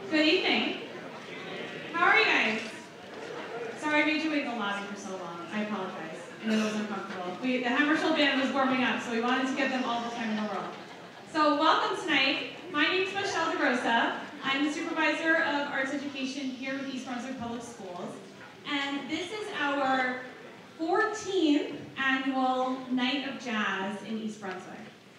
Good evening. How are you guys? Sorry I made you wait in the lobby for so long. I apologize. I know it was uncomfortable. The Hammarskjold band was warming up, so we wanted to give them all the time in the world. So welcome tonight. My name is Magistro. I'm the supervisor of arts education here with East Brunswick Public Schools. And this is our 14th annual Night of Jazz in East Brunswick.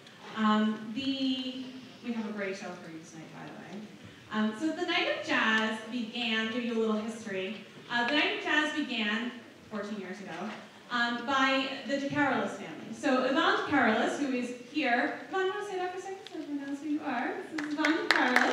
We have a great show for you tonight, by the way. So the Night of Jazz began, give you a little history. The Night of Jazz began 14 years ago by the DeCarolis family. So Yvonne DeCarolis, who is here, Yvonne, you want to say that for a second so everyone knows who you are? This is Yvonne DeCarolis.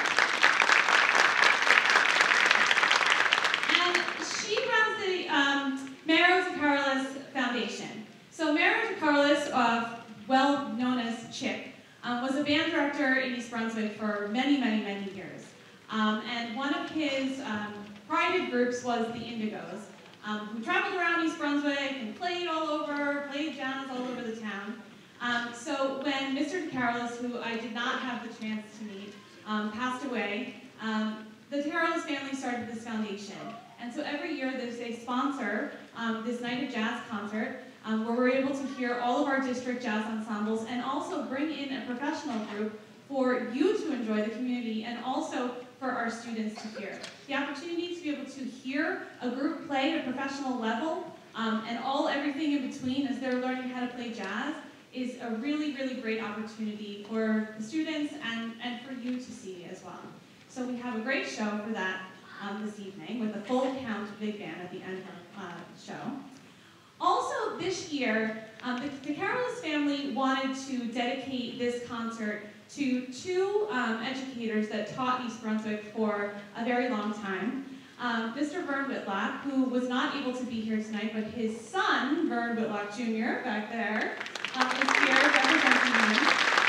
And she runs the Maro DeCarolis Foundation. So Maro DeCarolis, well known as Chip, was a band director in East Brunswick for many, many, many years. And one of his prided groups was the Indigos, who traveled around East Brunswick and played all over, played jazz all over the town. So when Mr. DeCarolis, who I did not have the chance to meet, passed away, the DeCarolis family started this foundation. And so every year they sponsor this Night of Jazz concert, where we're able to hear all of our district jazz ensembles and also bring in a professional group for you to enjoy the community and also for our students to hear. The opportunity to be able to hear a group play at a professional level and everything in between as they're learning how to play jazz is a really, really great opportunity for the students and for you to see as well. So we have a great show for that this evening with a full count big band at the end of our show. Also, this year, the DeCarolis family wanted to dedicate this concert to two educators that taught East Brunswick for a very long time. Mr. Vern Whitlock, who was not able to be here tonight, but his son, Vern Whitlock Jr., back there, is here representing him.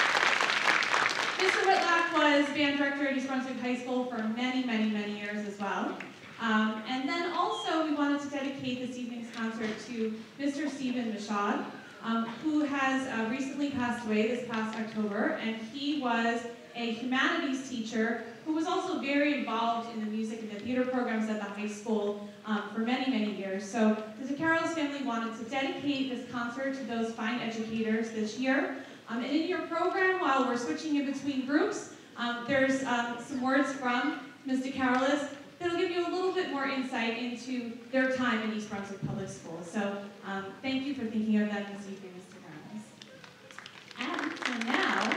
Mr. Whitlock was band director at East Brunswick High School for many, many, many years as well. And then also we wanted to dedicate this evening's concert to Mr. Stephen Mashad, who has recently passed away this past October, and he was a humanities teacher who was also very involved in the music and the theater programs at the high school for many, many years. So the DeCarolis family wanted to dedicate this concert to those fine educators this year. And in your program, while we're switching in between groups, there's some words from Ms. DeCarolis that'll give you a little bit more insight into their time in East Brunswick Public Schools. So thank you for thinking of them this evening, Ms. DeCarolis. And for now,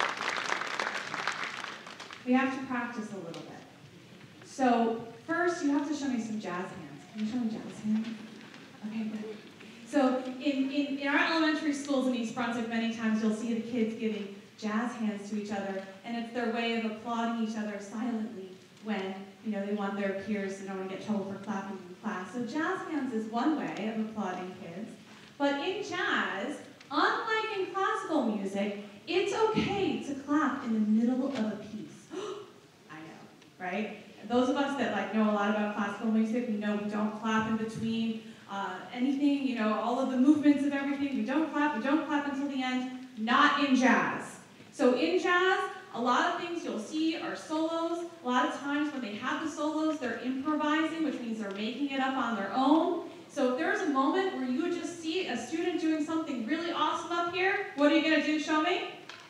we have to practice a little bit. So first, you have to show me some jazz hands. Can you show me jazz hands? Okay, good. So in our elementary schools in East Brunswick, many times you'll see the kids giving jazz hands to each other, and it's their way of applauding each other silently when they want their peers to don't want to get trouble for clapping in class. So jazz hands is one way of applauding kids. But in jazz, unlike in classical music, it's okay to clap in the middle of a piece. I know, right? Those of us that know a lot about classical music, we know we don't clap in between anything, all of the movements of everything. We don't clap until the end. Not in jazz. So in jazz, a lot of things you'll see are solos. A lot of times when they have the solos, they're improvising, which means they're making it up on their own. So if there's a moment where you just see a student doing something really awesome up here, what are you going to do? Show me?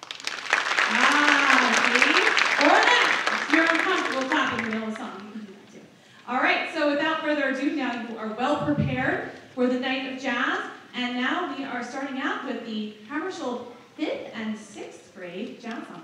See? Or that. If you're uncomfortable clapping in the middle of a song, you can do that too. All right, so without further ado, now you are well prepared for the Night of Jazz. And now we are starting out with the Hammarskjold 5th and 6th grade jazz ensemble.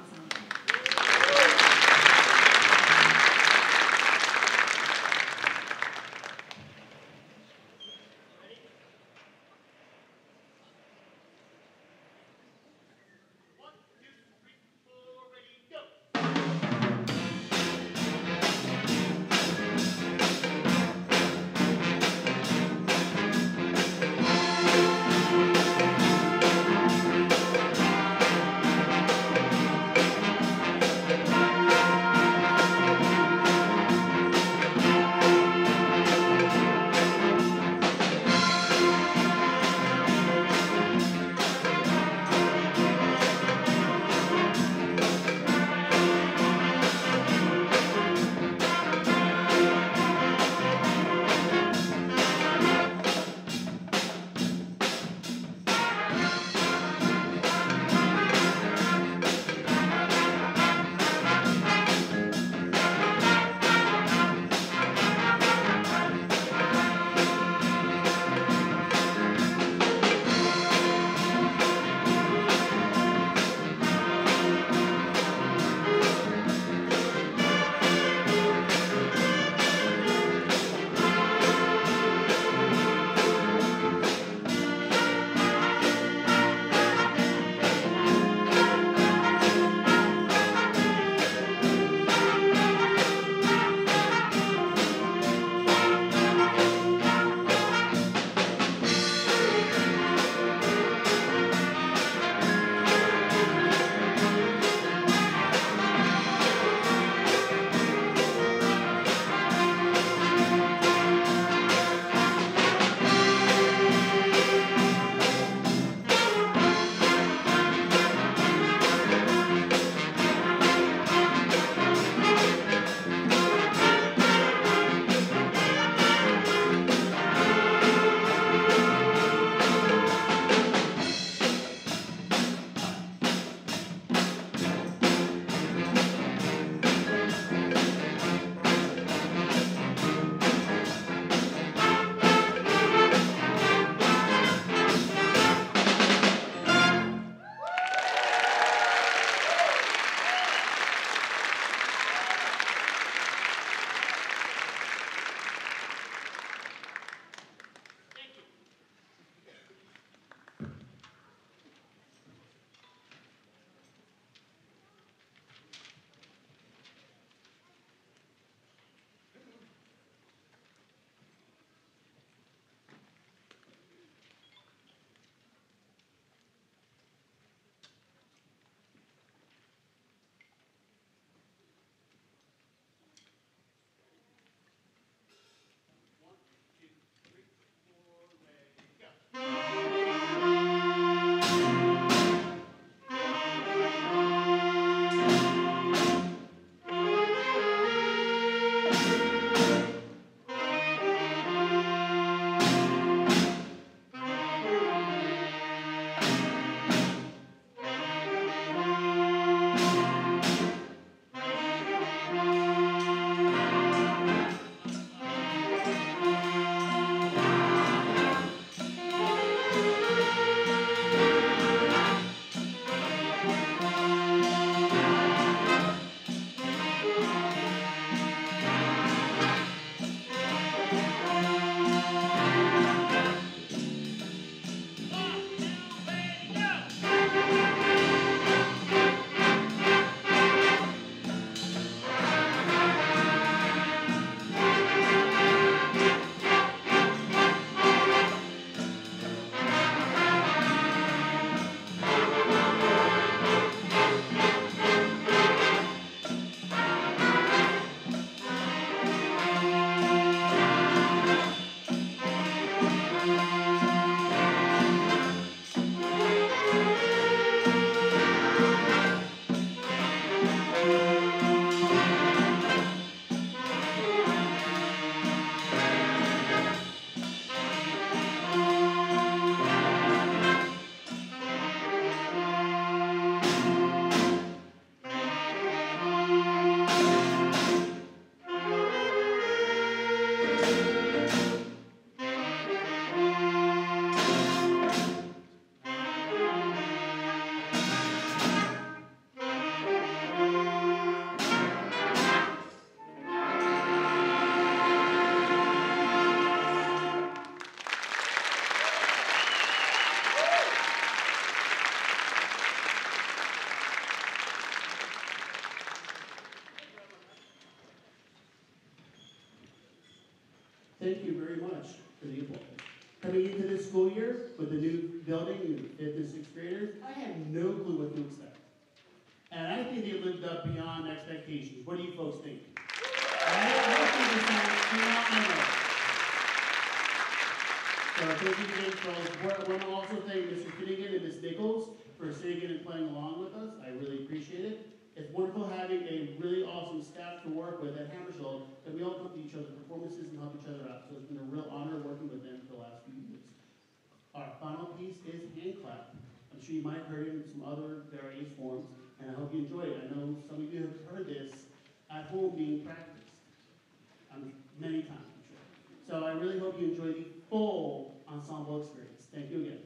Thank you very much for the applause. Coming into this school year with the new building, new 5th and 6th graders, I had no clue what to expect. And I think they lived up beyond expectations. What do you folks think? I think it's phenomenal. So thank you again for all the support. I want to also thank Mr. Finnegan and Ms. Nichols for sitting in and playing along with us. I really appreciate it. It's wonderful having a really awesome staff to work with at Hammarskjold, that we all come to each other's performances and help each other out. So it's been a real honor working with them for the last few years. Our final piece is hand clap. I'm sure you might have heard it in some other various forms, and I hope you enjoy it. I know some of you have heard this at home being practiced many times, I'm sure. So I really hope you enjoy the full ensemble experience. Thank you again.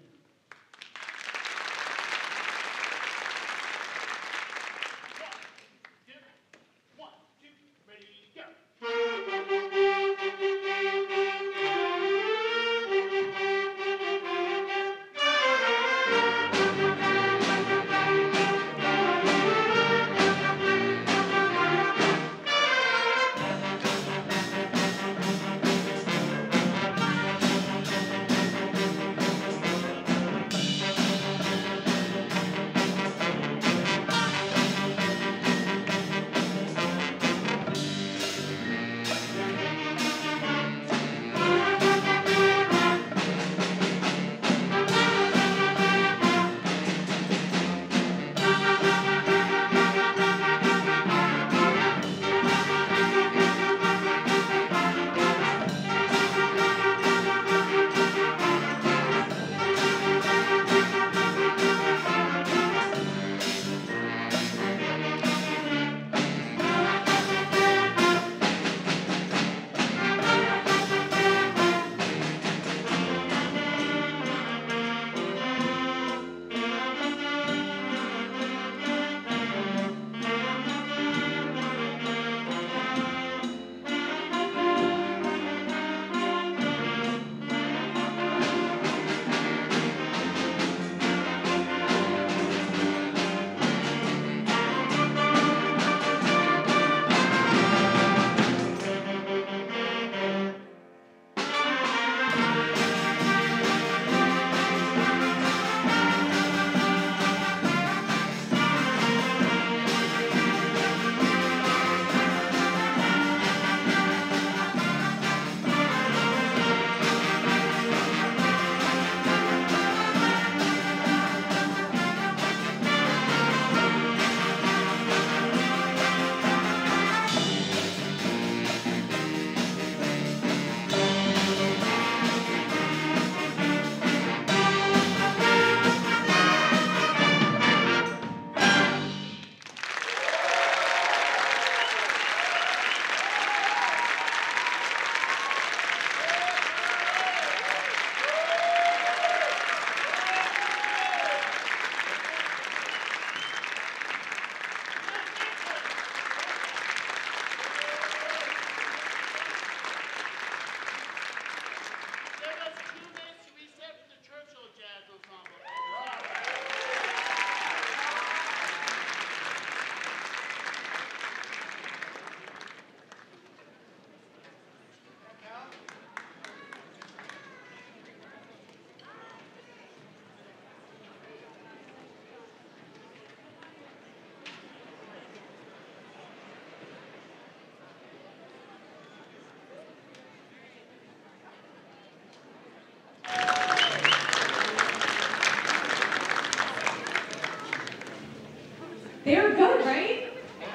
They were good, right?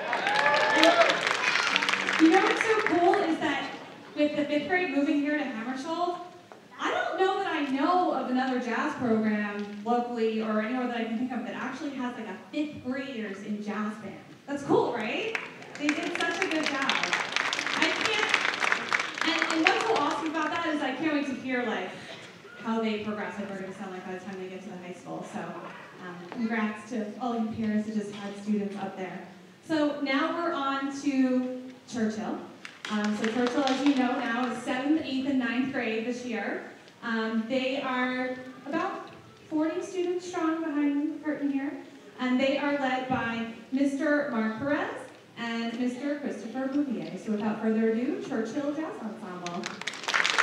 And you know what's so cool is that with the 5th grade moving here to Hammarskjold, I don't know that I know of another jazz program locally or anywhere that I can think of that actually has like a 5th graders in jazz band. That's cool, right? They did such a good job. And what's so awesome about that is I can't wait to hear like how they progress, like they're going to sound like by the time they get to the high school. So congrats to all you parents who just had students up there. So now we're on to Churchill. So Churchill, as you know now, is 7th, 8th, and 9th grade this year. They are about 40 students strong behind the curtain here. And they are led by Mr. Mark Perez and Mr. Christopher Bouvier. So without further ado, Churchill Jazz Ensemble.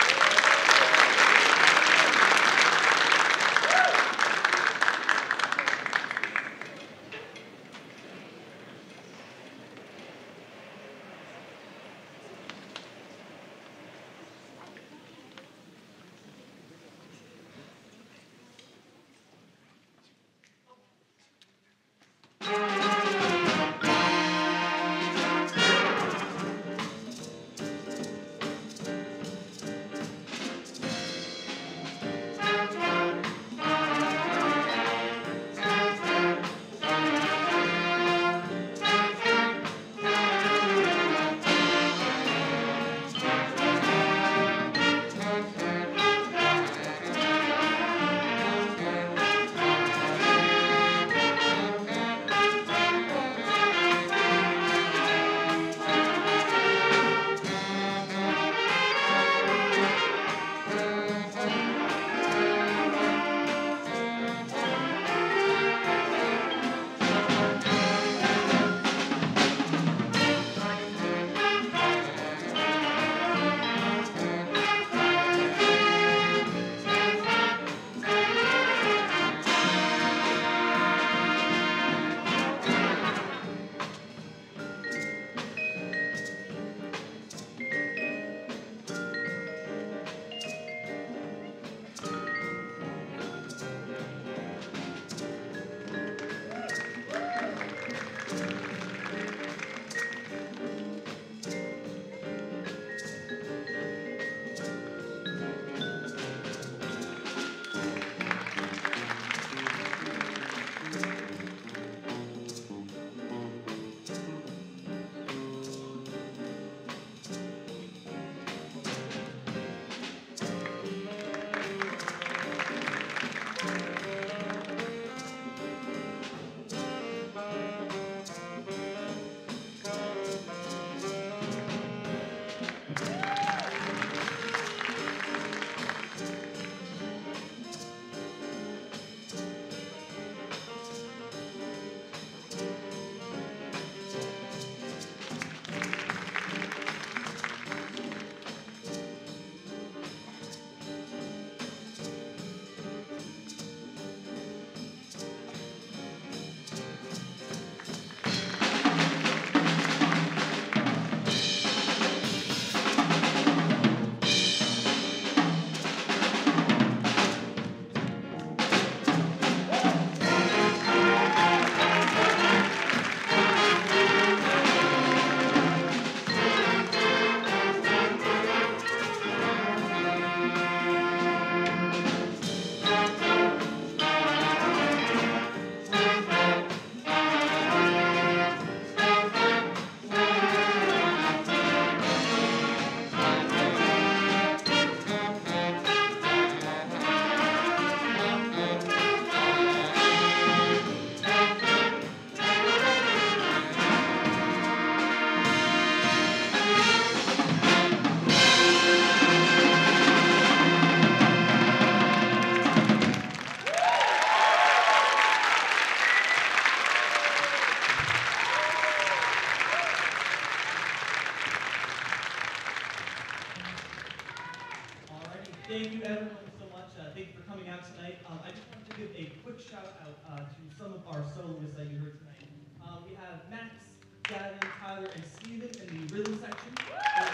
Thank you everyone so much. Thank you for coming out tonight. I just wanted to give a quick shout out to some of our soloists that you heard tonight. We have Max, Gavin, Tyler, and Steven in the rhythm section. We have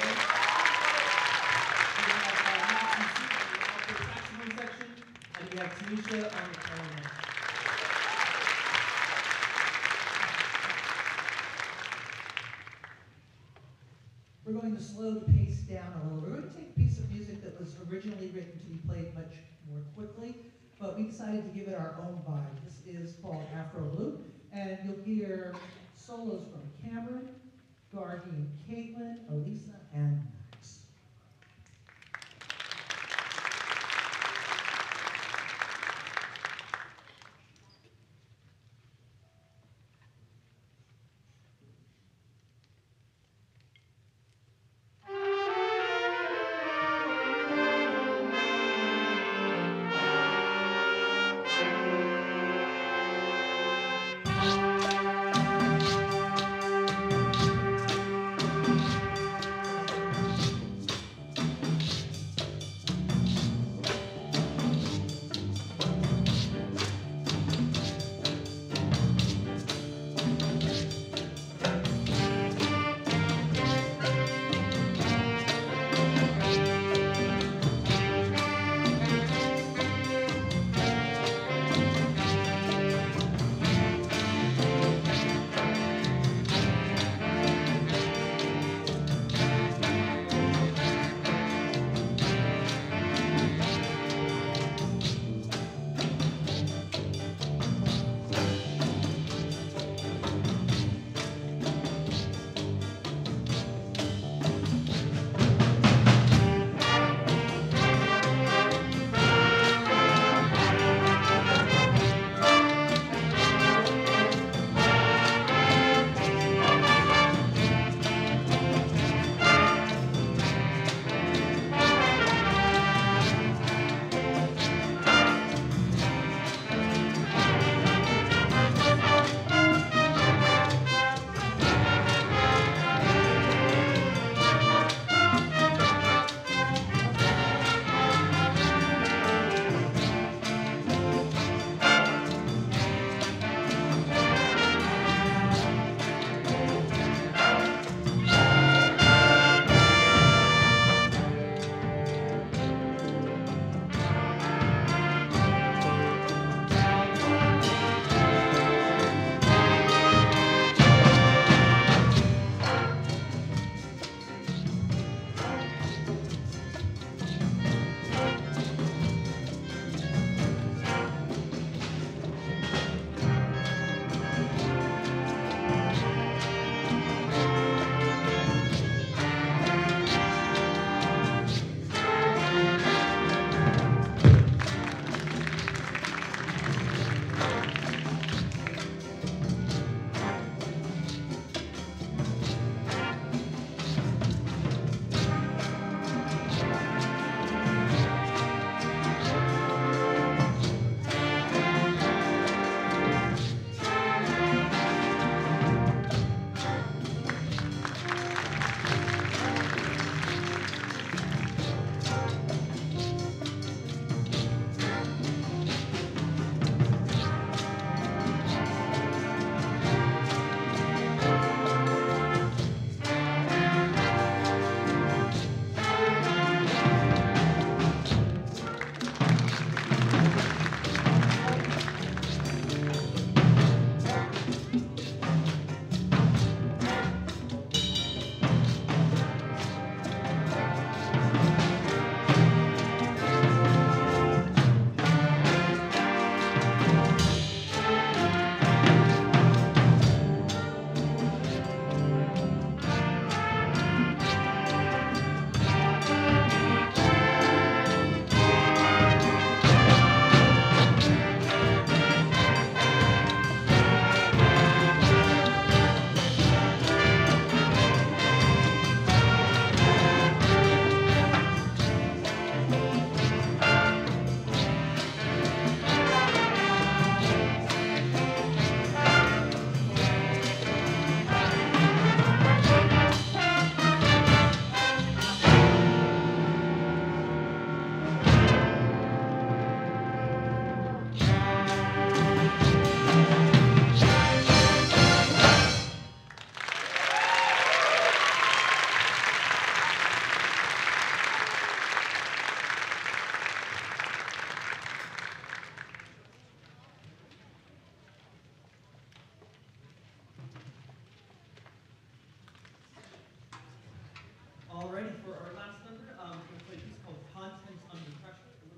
Max and Steve in the alto saxophone section, and we have Tanisha on the clarinet. We're going to slow the pace down a little. We're going to take a piece of music that was originally written to be played much more quickly, but we decided to give it our own vibe. This is called Afro Loop, and you'll hear solos from Cameron, Guardian, Caitlin, Elisa, and Max.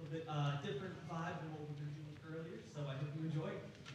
little bit different vibe than what we've been doing earlier, so I hope you enjoy.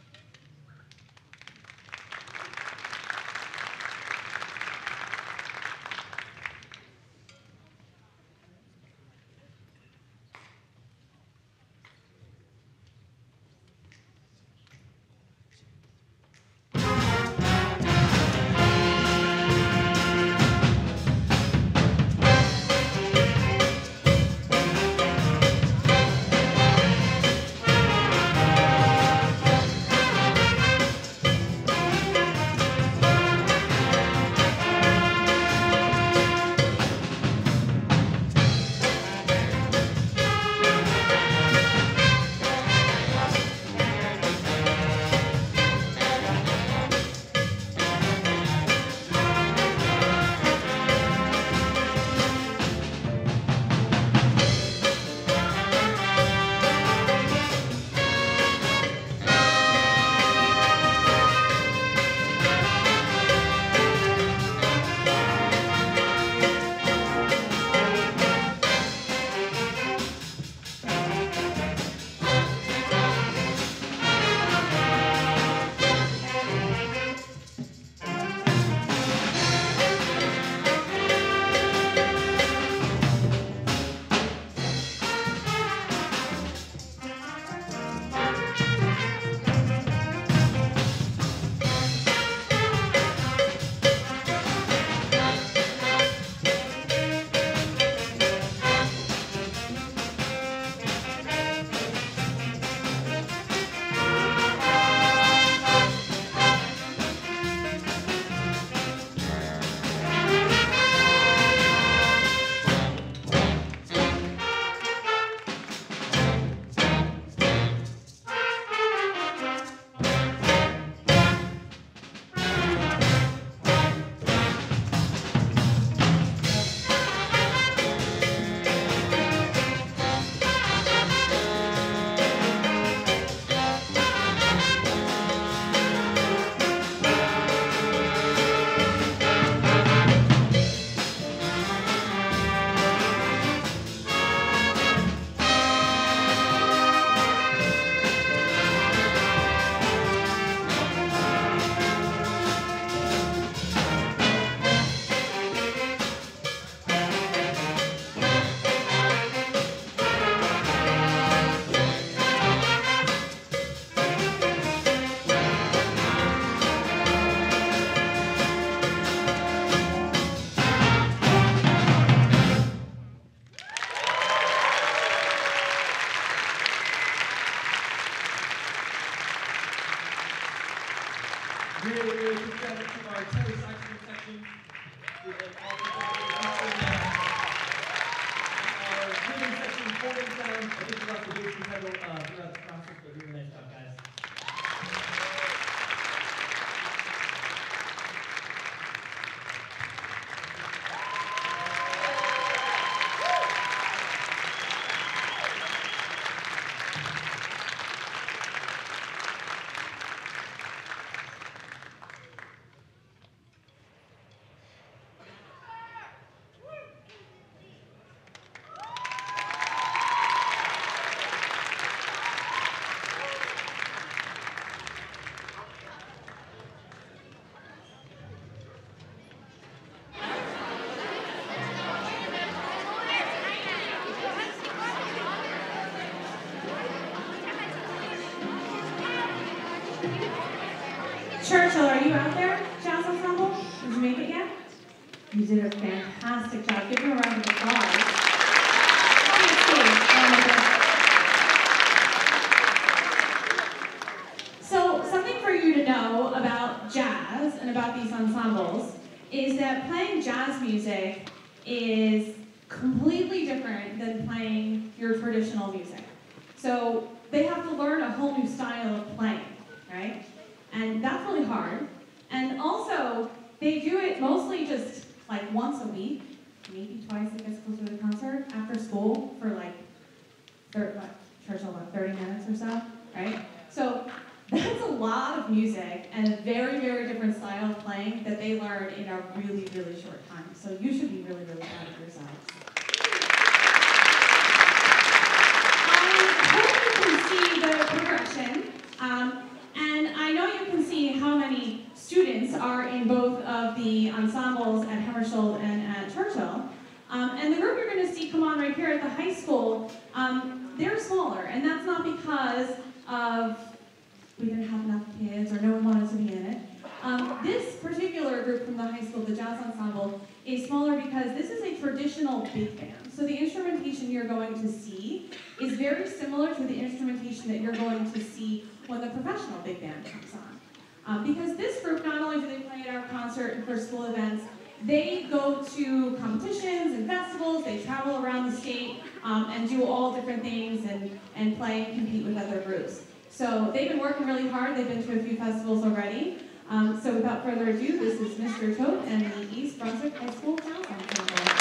Really big shout out to our tenor saxophone section. Our rhythm section, holding sound. I think we got the bass and pedal throughout the concert, but really nice job, guys. Churchill, are you out there, Jazz Ensemble? Did you make it yet? You did a fantastic job. Give them a round of applause. So, something for you to know about jazz and about these ensembles is that playing jazz music is completely different than playing your traditional music. So, they have to learn a whole new style of playing, right? And that's really hard. And also, they do it mostly just like once a week, maybe twice if it's close to the concert, after school for like, Churchill, 30 minutes or so, right? So that's a lot of music and a very, very different style of playing that they learned in a really, really short time. So you should be really, really proud of yourselves. the ensembles at Hammarskjold and at Churchill. And the group you're going to see come on right here at the high school, they're smaller, and that's not because of we didn't have enough kids or no one wanted to be in it. This particular group from the high school, the jazz ensemble, is smaller because this is a traditional big band. So the instrumentation you're going to see is very similar to the instrumentation that you're going to see when the professional big band comes on. Because this group, not only do they play at our concert and for school events, they go to competitions and festivals, they travel around the state and do all different things and play and compete with other groups. So they've been working really hard, they've been to a few festivals already. So without further ado, this is Mr. Todt and the East Brunswick High School Jazz Ensemble.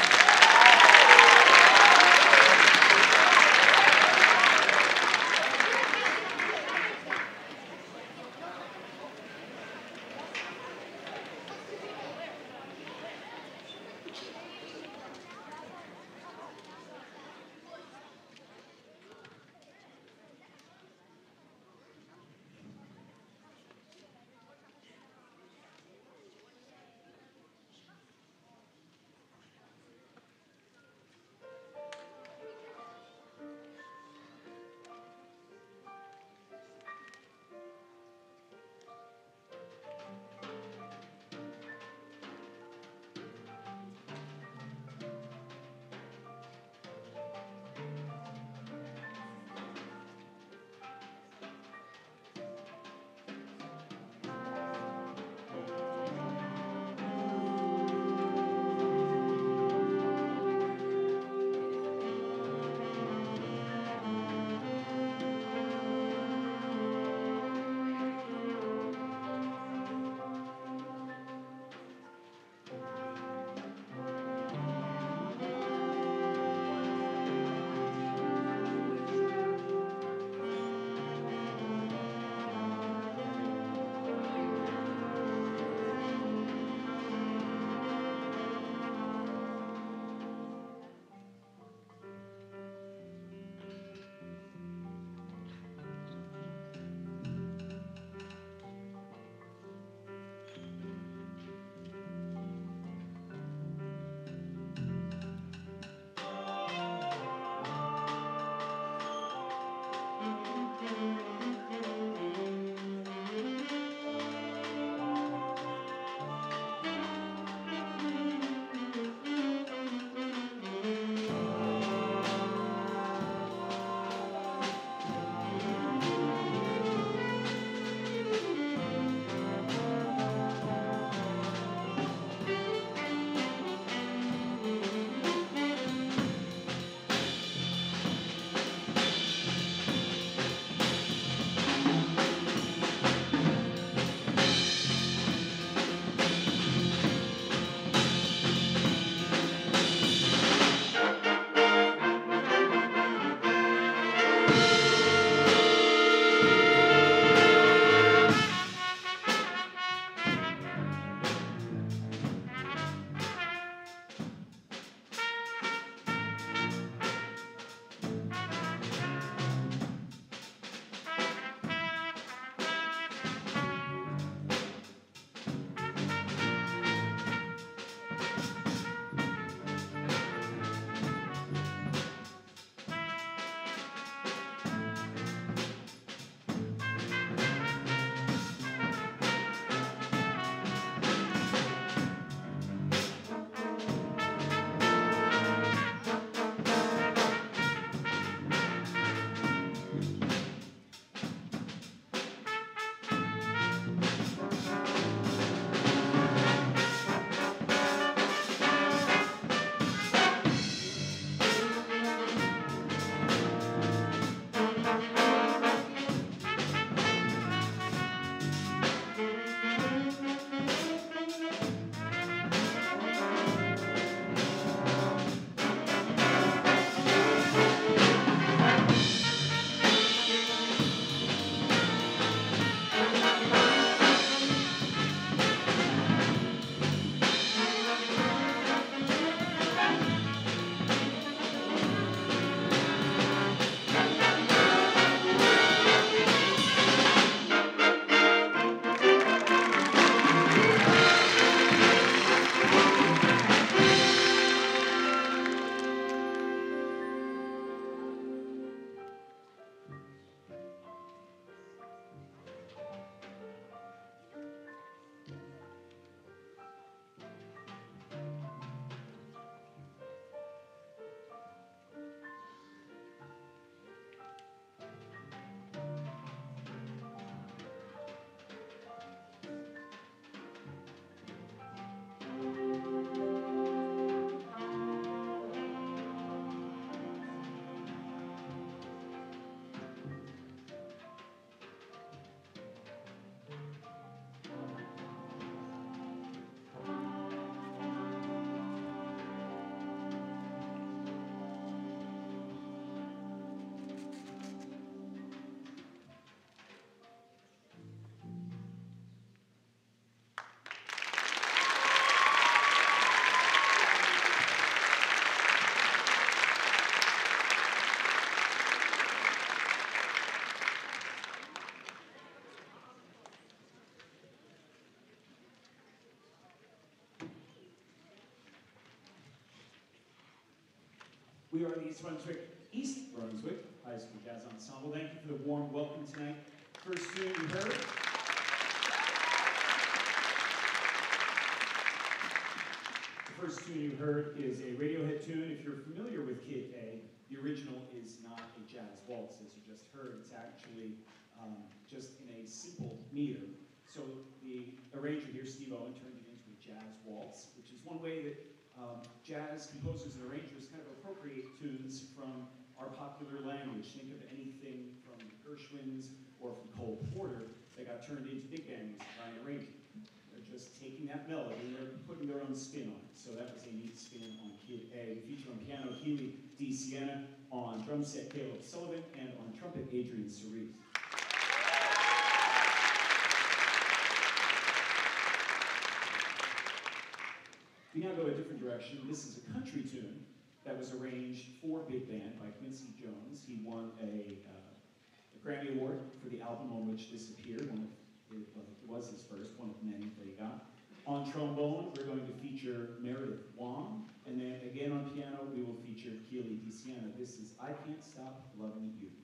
We are the East Brunswick High School Jazz Ensemble. Thank you for the warm welcome tonight. First tune you heard. The first tune you heard is a Radiohead tune. If you're familiar with Kid A, the original is not a jazz waltz, as you just heard. It's actually just in a simple meter. So the arranger here, Steve Owen, turned it into a jazz waltz, which is one way that jazz composers and arrangers kind of appropriate tunes from our popular language. Think of anything from Gershwin's or from Cole Porter that got turned into big band music by an arranger. They're just taking that melody and they're putting their own spin on it. So that was a neat spin on Kid A. We feature on piano Healy D. Sienna, on drum set Caleb Sullivan, and on trumpet Adrian Cerise. We now go a different direction. This is a country tune that was arranged for big band by Quincy Jones. He won a Grammy Award for the album on which this appeared. It was his first, one of many that he got. On trombone, we're going to feature Meredith Wong, and then again on piano, we will feature Keely DeSiena. This is I Can't Stop Loving You.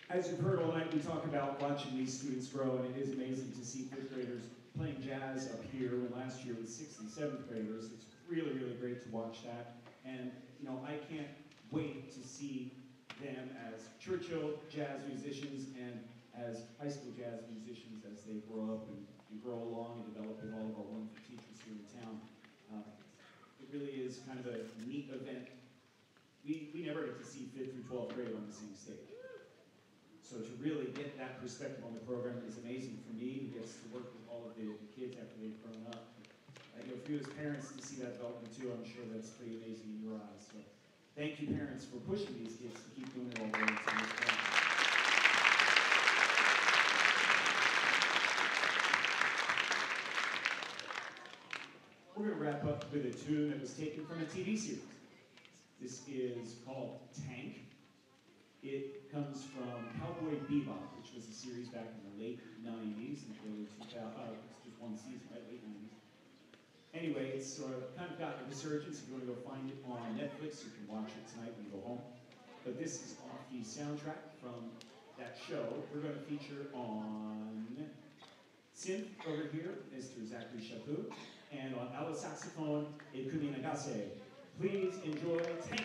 As you've heard all night, we talk about watching these students grow, and it is amazing to see 5th graders playing jazz up here, when last year was 6th and 7th graders. It's really, really great to watch that. And, you know, I can't wait to see them as Churchill jazz musicians and as high school jazz musicians as they grow up and grow along and develop with all of our wonderful teachers here in town. It really is kind of a neat event. We never get to see 5th through 12th grade on the same stage. So to really get that perspective on the program is amazing for me, who gets to work with all of the kids after they've grown up. You know, for you as parents to see that development too, I'm sure that's pretty amazing in your eyes. So thank you, parents, for pushing these kids to keep doing it all the way to this point. We're going to wrap up with a tune that was taken from a TV series. This is called Tank. It comes from Cowboy Bebop, which was a series back in the late 90s and early 2000s. It's just one season, right? Late 90s. Anyway, it's kind of got a resurgence. If you want to go find it on Netflix, you can watch it tonight when you go home. But this is off the soundtrack from that show. We're going to feature on synth over here, Mr. Zachary Chaput, and on alto saxophone, Ikumi Nagase. Please enjoy Tank.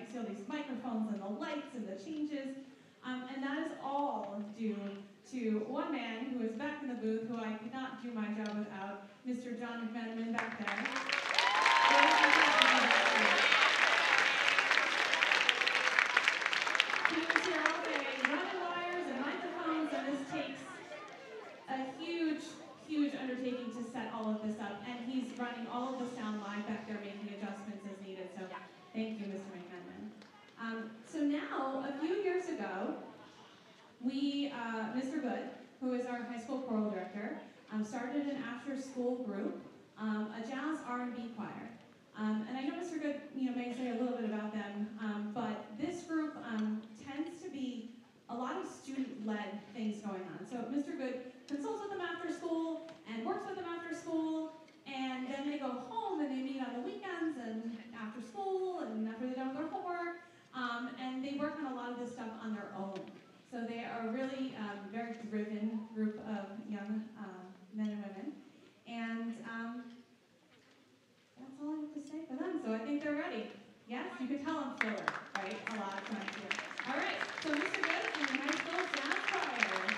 see all these microphones and the lights and the changes. And that is all due to one man who is back in the booth, who I could not do my job without, Mr. John McMenamin back there. He was here all day running wires and microphones, and this takes a huge, huge undertaking to set all of this up. And he's running all of the sound live back there, making adjustments as needed. So thank you, Mr. McMenamin. So now, a few years ago, we, Mr. Good, who is our high school choral director, started an after-school group, a jazz R&B choir. And I know Mr. Good, may say a little bit about them, but this group tends to be a lot of student-led things going on. So Mr. Good consults with them after school and works with them after school, and then they go home and they meet on the weekends and after school and after they're done with their homework, and they work on a lot of this stuff on their own. So they are a really very driven group of young men and women, and that's all I have to say for them. So I think they're ready. Yes, you can tell I'm fuller, right? A lot of times here. All right, so Mr. Good and the high school jazz choir.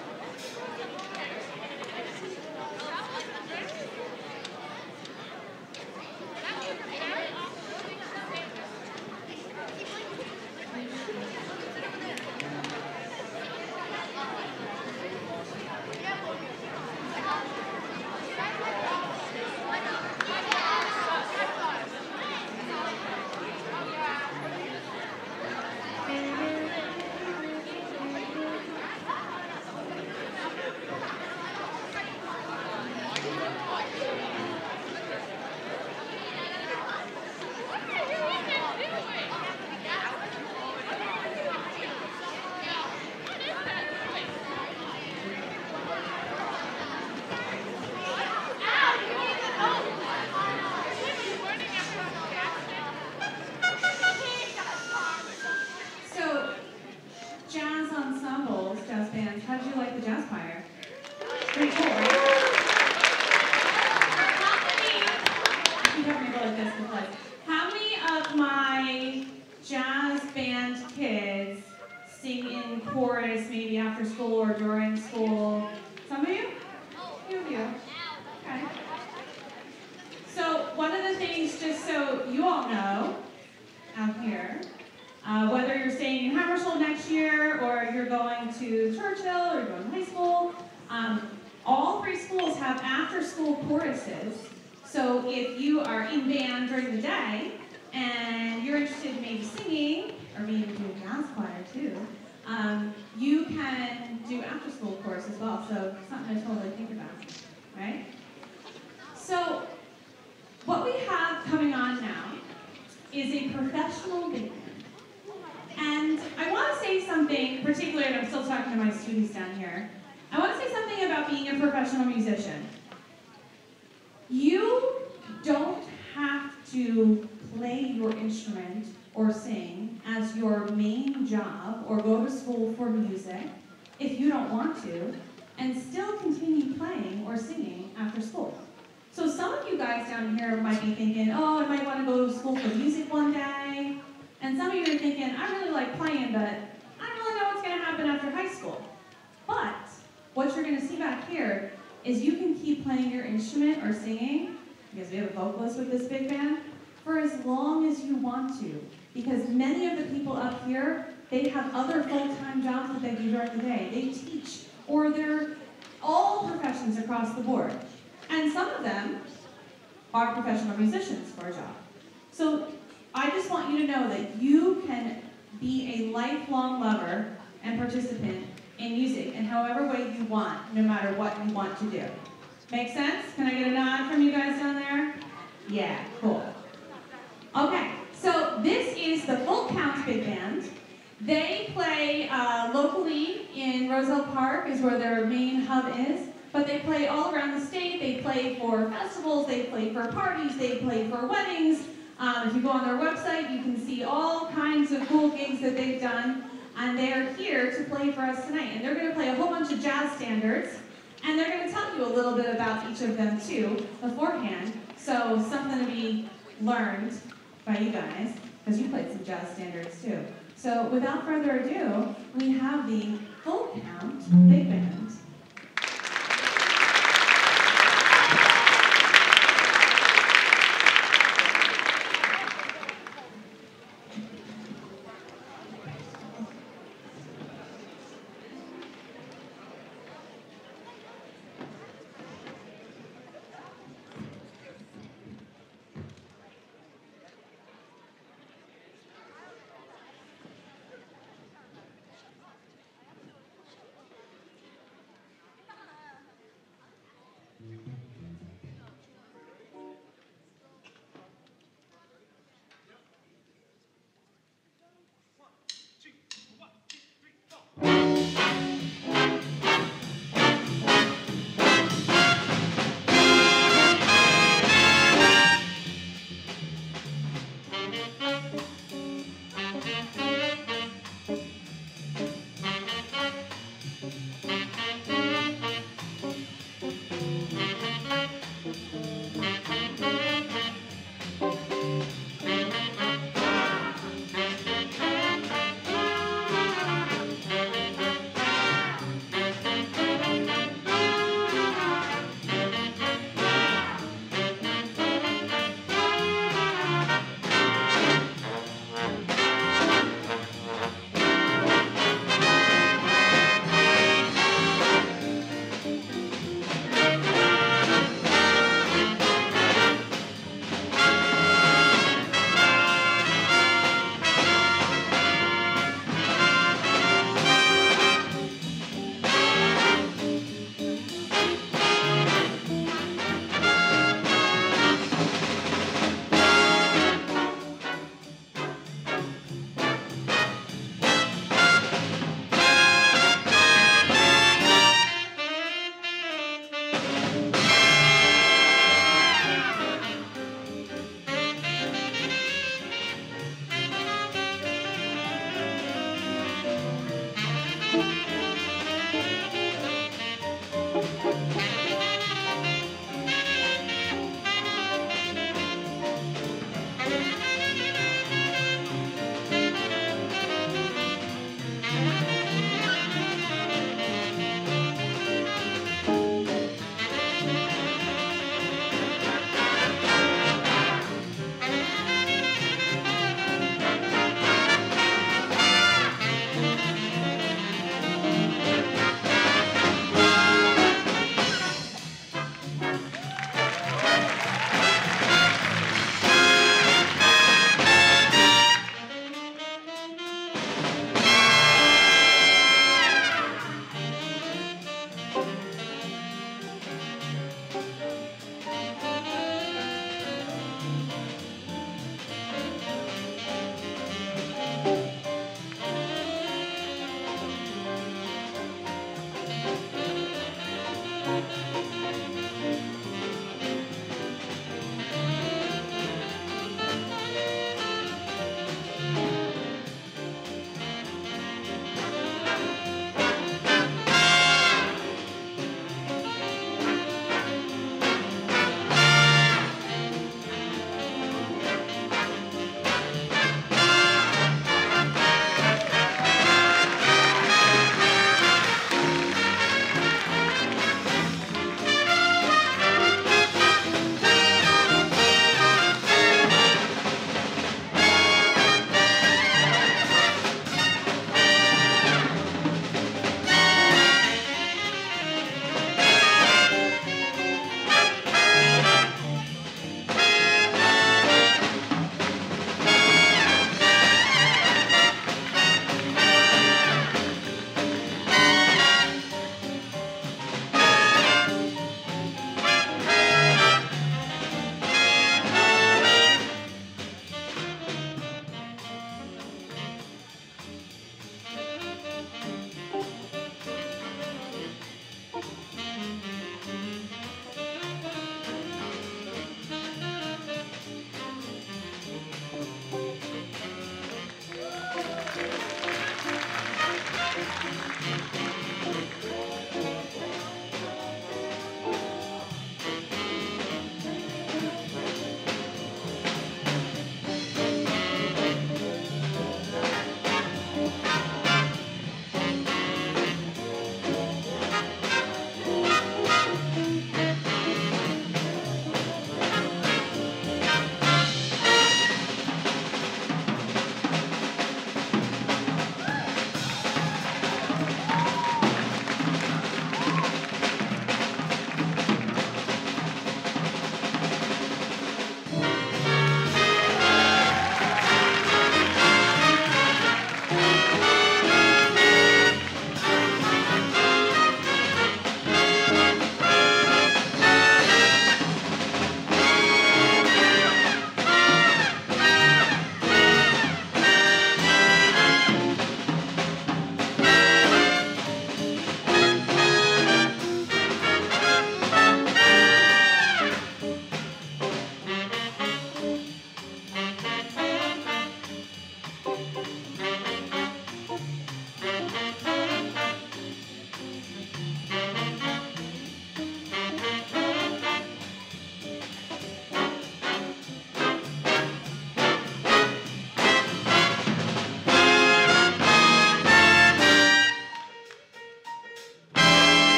So, jazz ensembles, jazz bands, how did you like the jazz choir? Pretty cool, right? You have me go like this because how many of my jazz band kids sing in chorus maybe after school or during school? Some of you? A few of you. Okay. So one of the things, just so you all know, out here, whether you're staying in Hammarskjold next year or you're going to Churchill or you're going to high school, all three schools have after-school choruses. So if you are in band during the day and you're interested in maybe singing, or maybe do a jazz choir too, you can do after-school chorus as well. So something to totally think about, right? So what we have coming on now is a professional big band. And I want to say something, particularly, and I'm still talking to my students down here, I want to say something about being a professional musician. You don't have to play your instrument or sing as your main job or go to school for music if you don't want to, and still continue playing or singing after school. So some of you guys down here might be thinking, oh, I might want to go to school for music one day. And some of you are thinking, I really like playing, but I don't really know what's going to happen after high school. But what you're going to see back here is you can keep playing your instrument or singing, because we have a vocalist with this big band, for as long as you want to. Because many of the people up here, they have other full-time jobs that they do during the day. They teach, or they're all professions across the board. And some of them are professional musicians for a job. So I just want you to know that you can be a lifelong lover and participant in music in however way you want, no matter what you want to do. Make sense? Can I get a nod from you guys down there? Yeah, cool. Okay, so this is the Full Count Big Band. They play locally in Roselle Park is where their main hub is, but they play all around the state. They play for festivals, they play for parties, they play for weddings. If you go on their website, you can see all kinds of cool gigs that they've done, and they're here to play for us tonight. And they're going to play a whole bunch of jazz standards, and they're going to tell you a little bit about each of them too beforehand, so something to be learned by you guys, because you played some jazz standards too. So without further ado, we have the Full Count Big Band.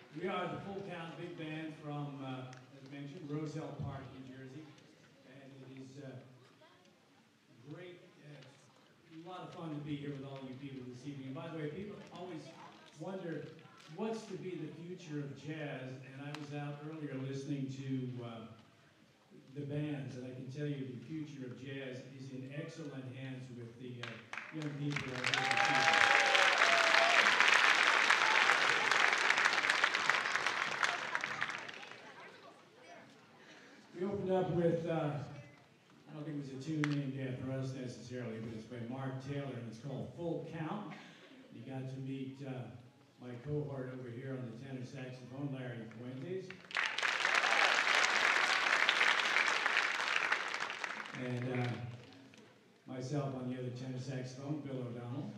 We are the Full Count Big Band from, as mentioned, Roselle Park, New Jersey. And it is great, a lot of fun to be here with all you people this evening. And by the way, people always wonder what's to be the future of jazz. And I was out earlier listening to the bands, and I can tell you the future of jazz is in excellent hands with the young people who are here. We opened up with, I don't think it was a tune named after us necessarily, but it's by Mark Taylor, and it's called Full Count. You got to meet my cohort over here on the tenor saxophone, Larry Fuentes. And myself on the other tenor saxophone, Bill O'Donnell.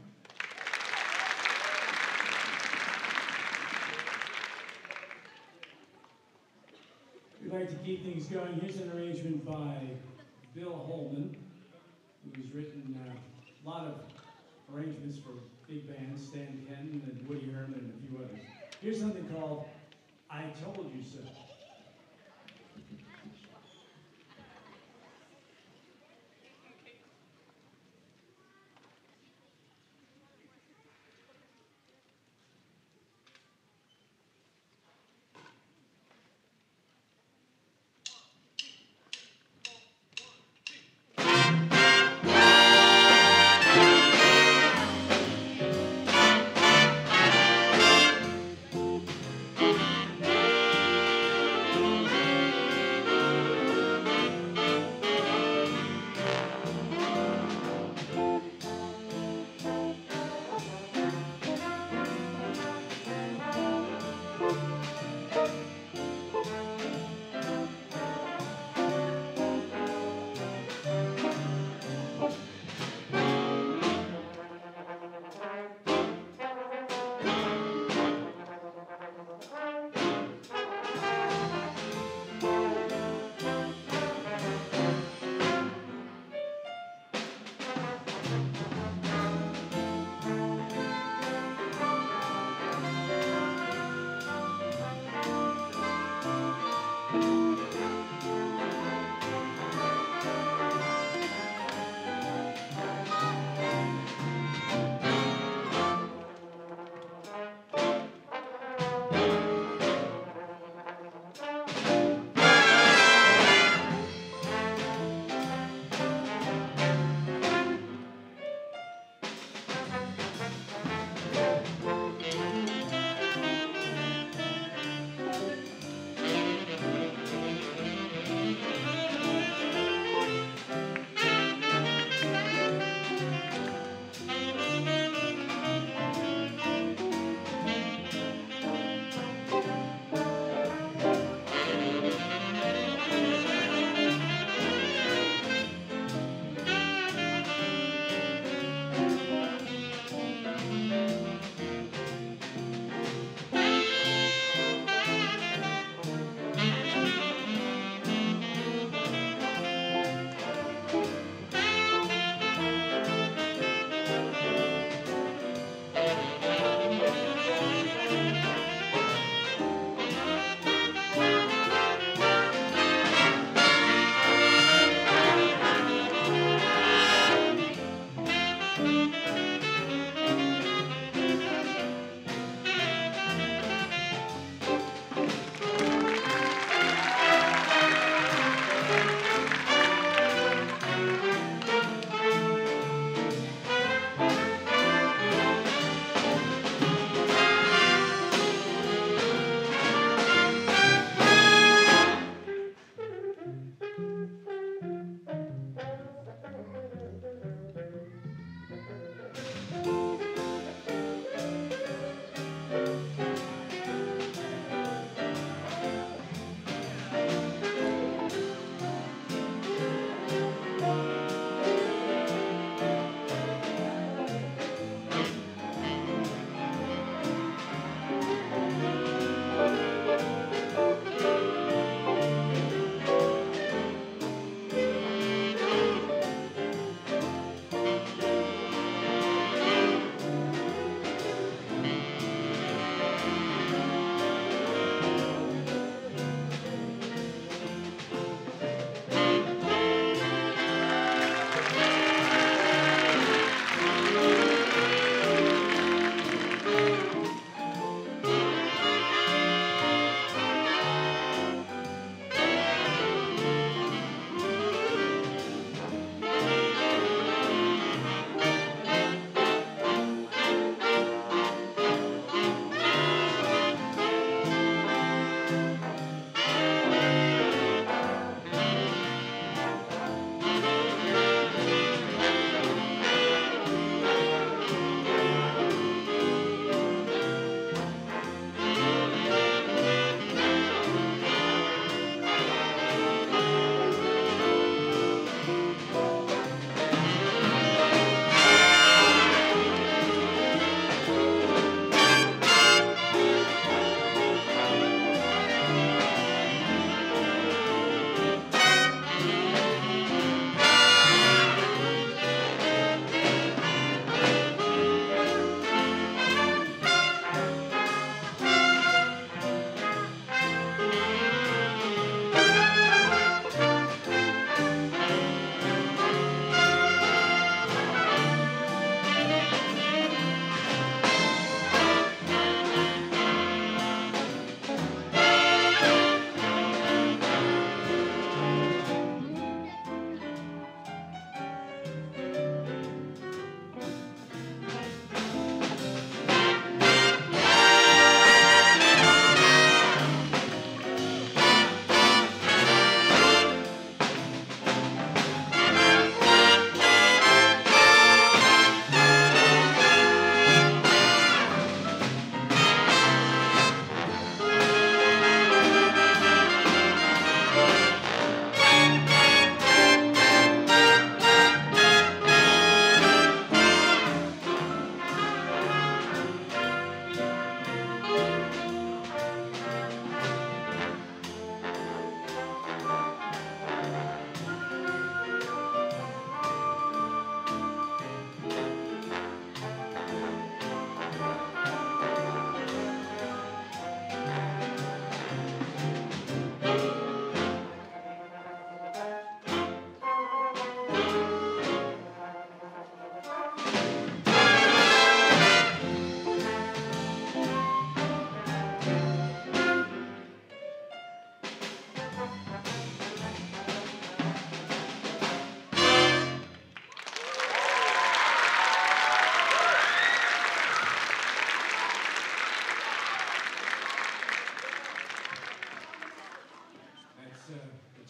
We'd like to keep things going. Here's an arrangement by Bill Holman, who's written a lot of arrangements for big bands, Stan Kenton and Woody Herman and a few others. Here's something called I Told You So.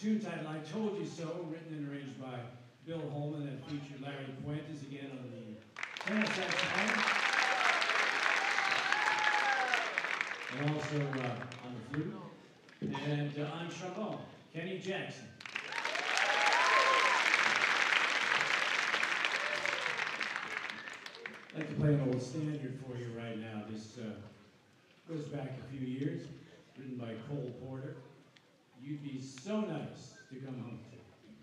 tune titled I Told You So, written and arranged by Bill Holman, that featured Larry Puentes again on the tenor saxophone, and also on the flute, and on trombone, Kenny Jackson. I'd like to play an old standard for you right now. This goes back a few years, written by Cole Porter. You'd be so nice to come home to.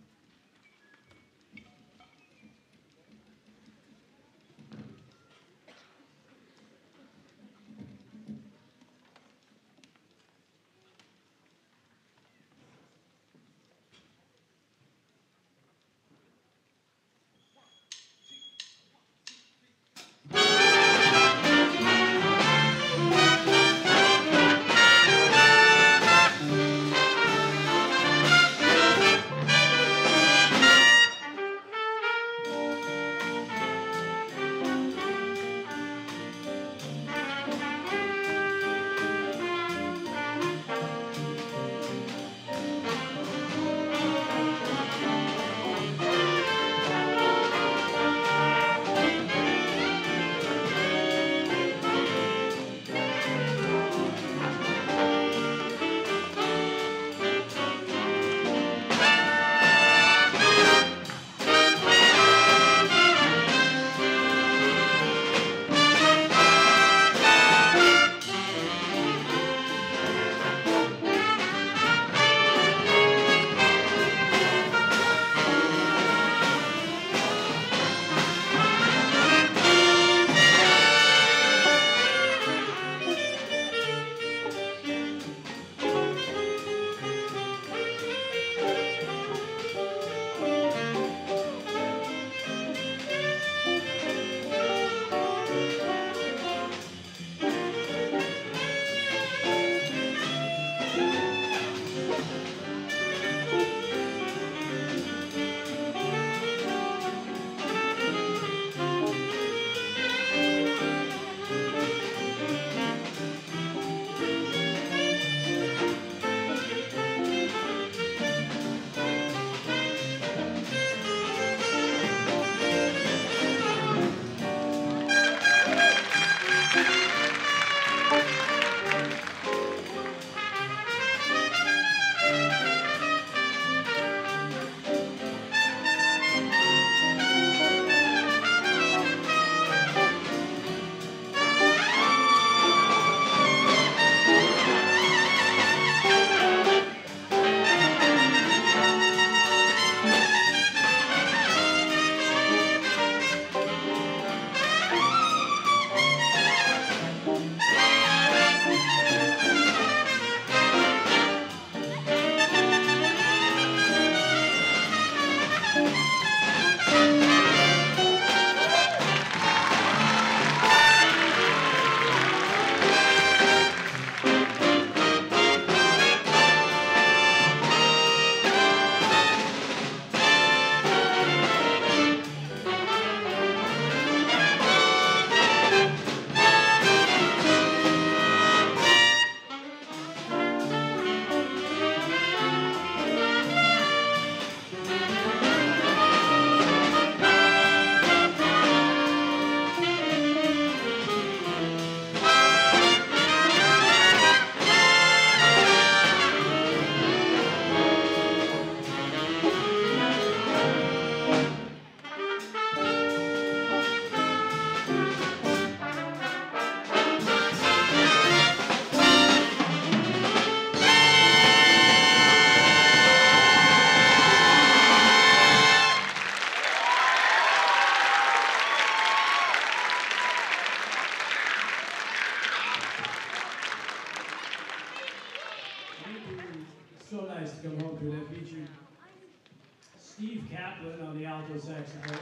On the alto saxophone.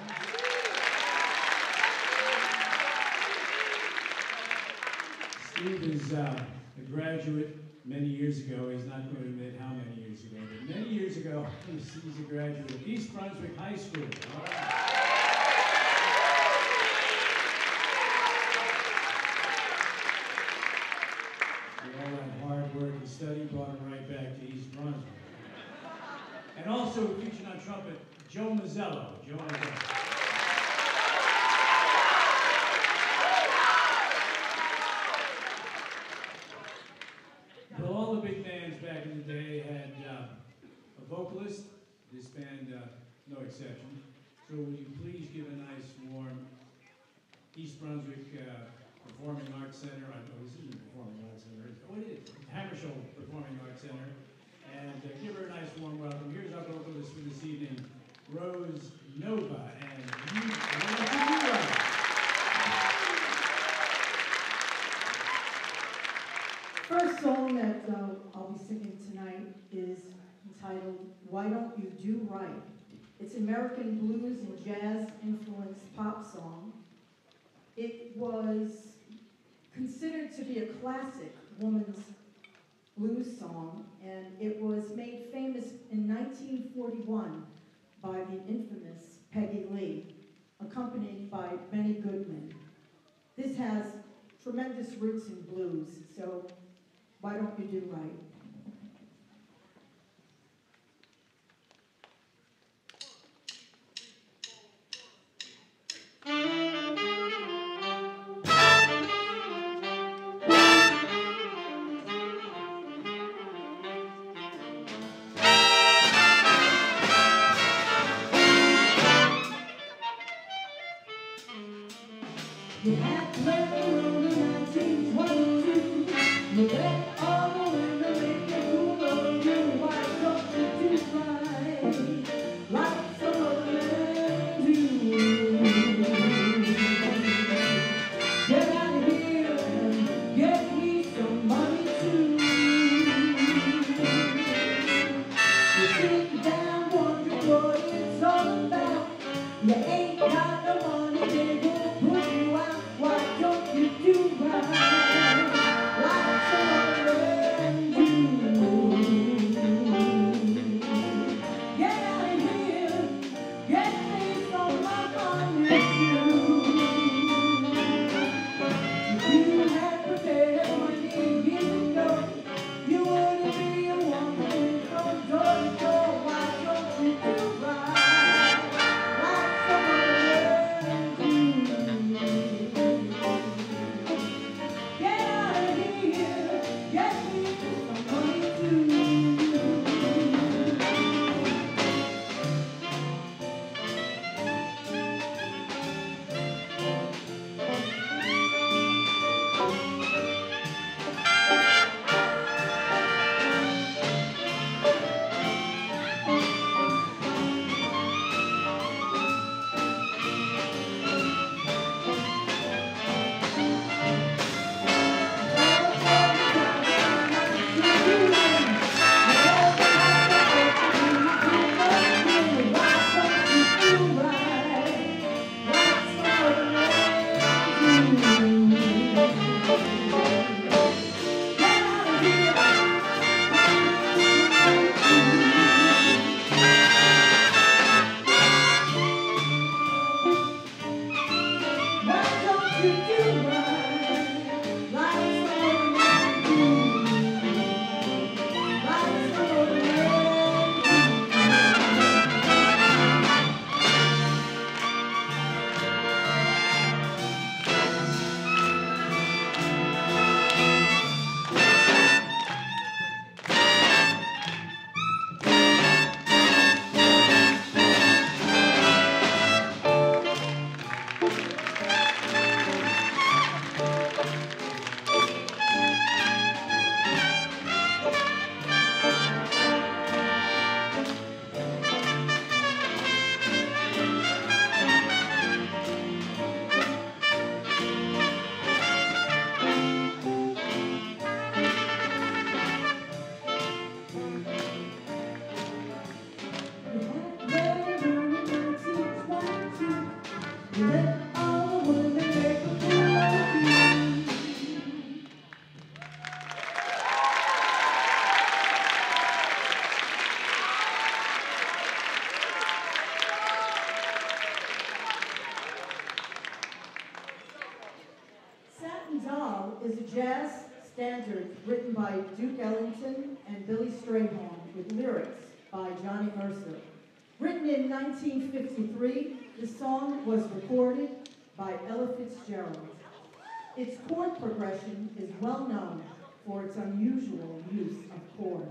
Steve is a graduate many years ago. He's not going to admit how many years ago, but many years ago, he's a graduate of East Brunswick High School. All right. All that hard work and study brought him right back to East Brunswick. also featured on trumpet, Joe Mazzello. Joe Mazzello. Well, all the big bands back in the day had a vocalist. This band, no exception. So would you please give a nice, warm East Brunswick Performing Arts Center, this isn't the Performing Arts Center, what is it? Hammarskjold Performing Arts Center. And give her a nice warm welcome. Here's our vocalist for this evening, Rose Nova. And you First song that I'll be singing tonight is entitled, Why Don't You Do Right? It's an American blues and jazz influenced pop song. It was considered to be a classic woman's blues song, and it was made famous in 1941 by the infamous Peggy Lee, accompanied by Benny Goodman. This has tremendous roots in blues, so why don't you do right? You had to let the road in 1922. You let all the women make you move on you. Why don't you do right like some other men do? Get out of here and get me some money too. You sit down wondering what it's all about. You ain't got no money, they won't put you out. Why don't you do right like some other men do? Get out of here, get me some money too. If you had prepared money years ago, you wouldn't be a woman from door to door. Why don't you do right like some other men do? Get out of here, get me some money too. Is a jazz standard written by Duke Ellington and Billy Strayhorn with lyrics by Johnny Mercer. Written in 1953, the song was recorded by Ella Fitzgerald. Its chord progression is well known for its unusual use of chords.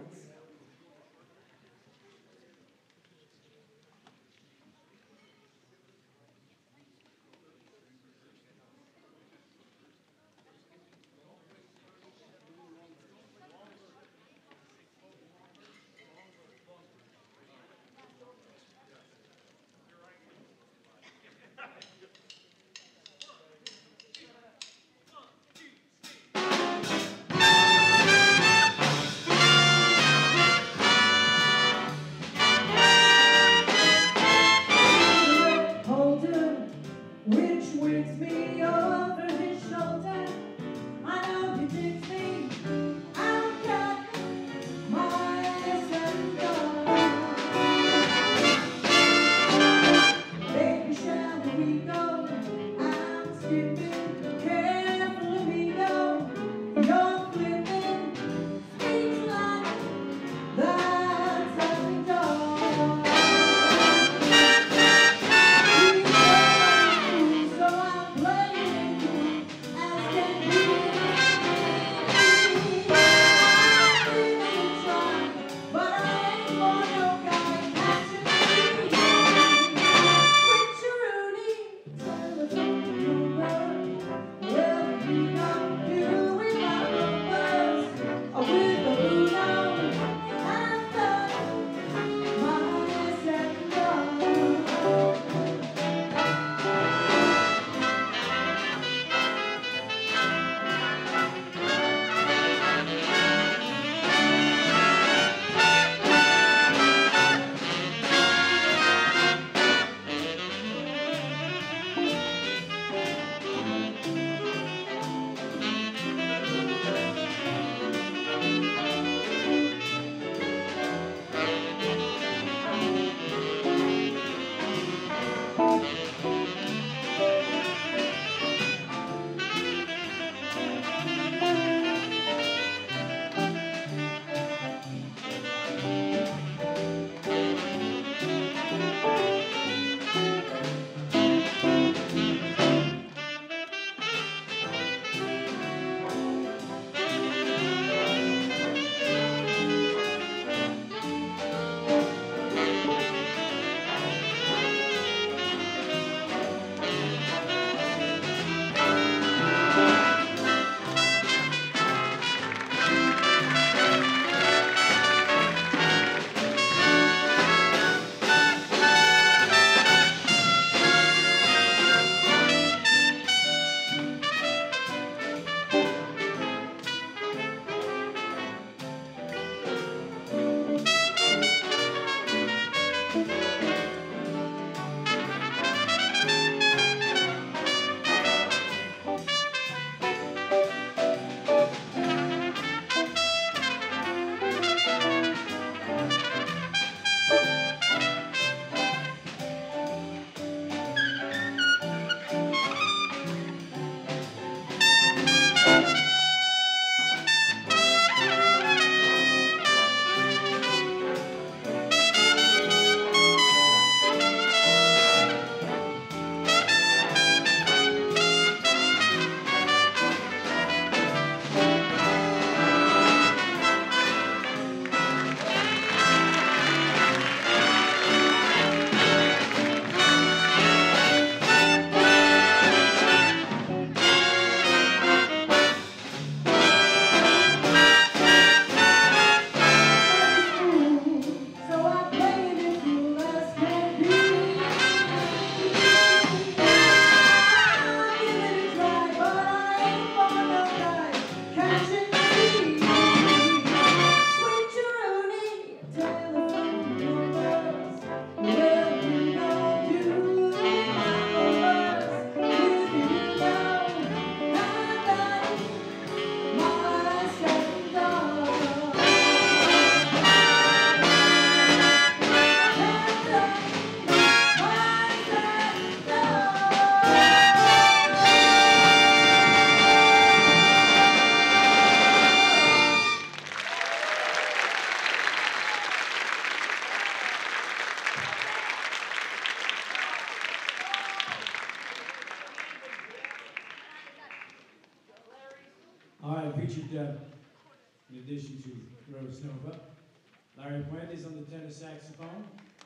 I featured, in addition to Rose Nova, Larry Puentes on the tenor saxophone.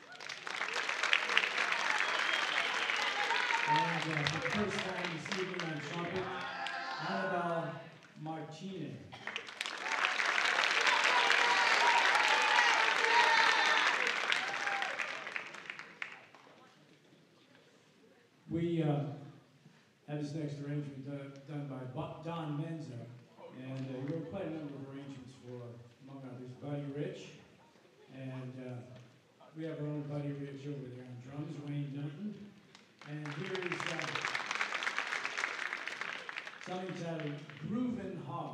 And for the first time this evening on trumpet, Annabelle Martinez. We have this next arrangement done by Don Menza, and he wrote quite a number of arrangements for, among others, Buddy Rich, and we have our own Buddy Rich over there on drums, Wayne Dunton, and here is something titled Groovin' Hard.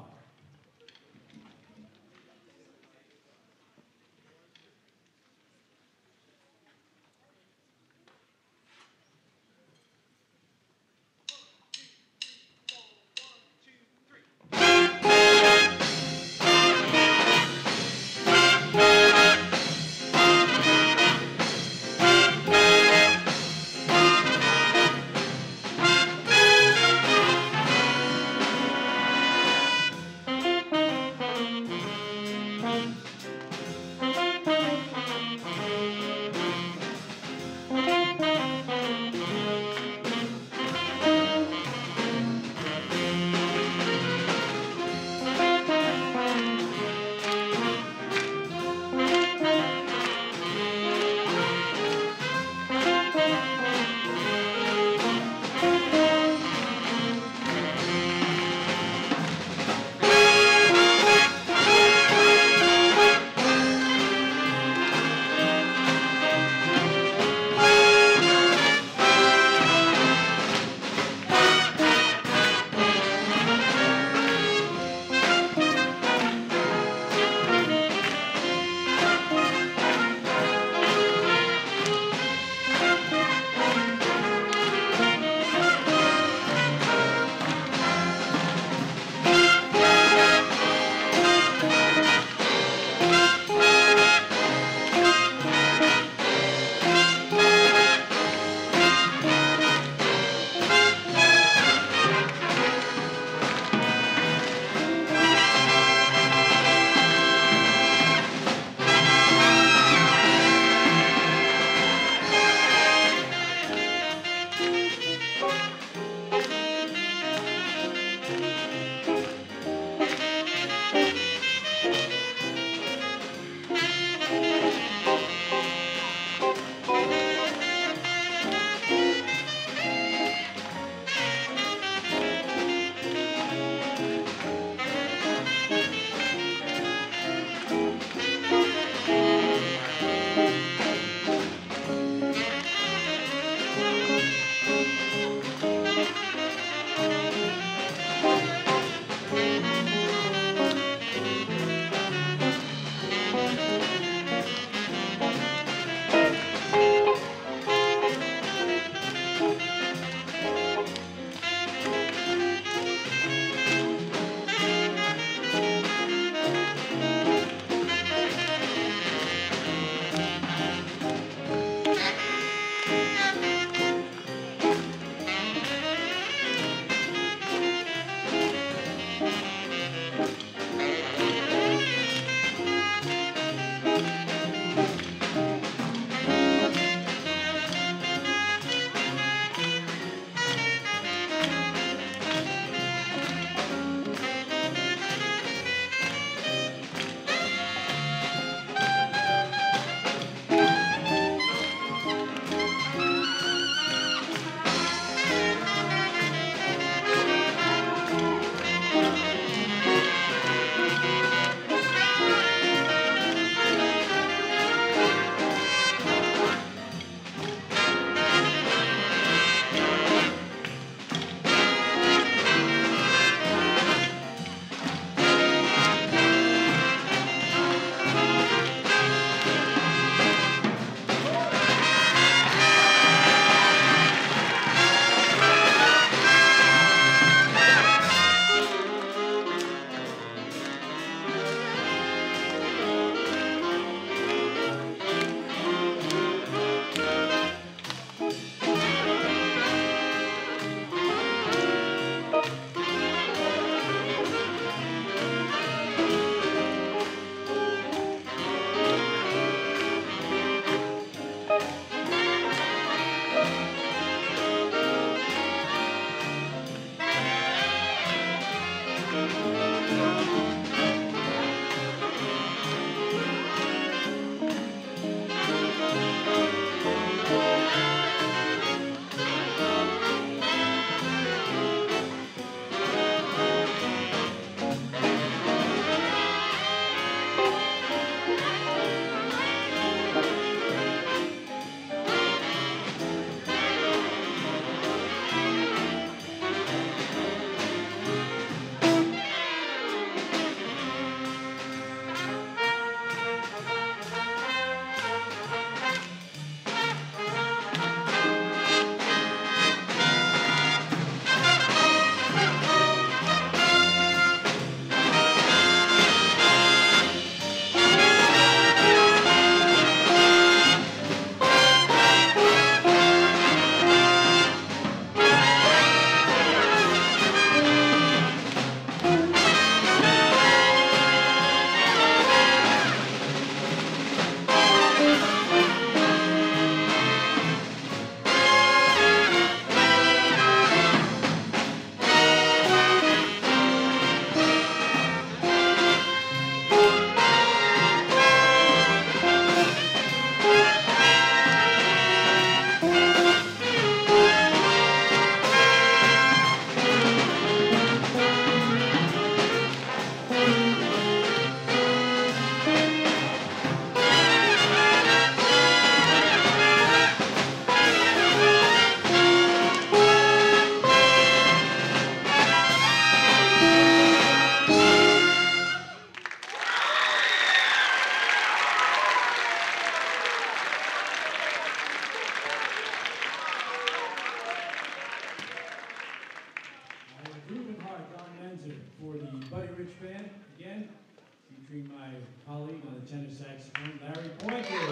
Bridge Band, again, featuring my colleague on the tenor saxophone, Larry Pointer.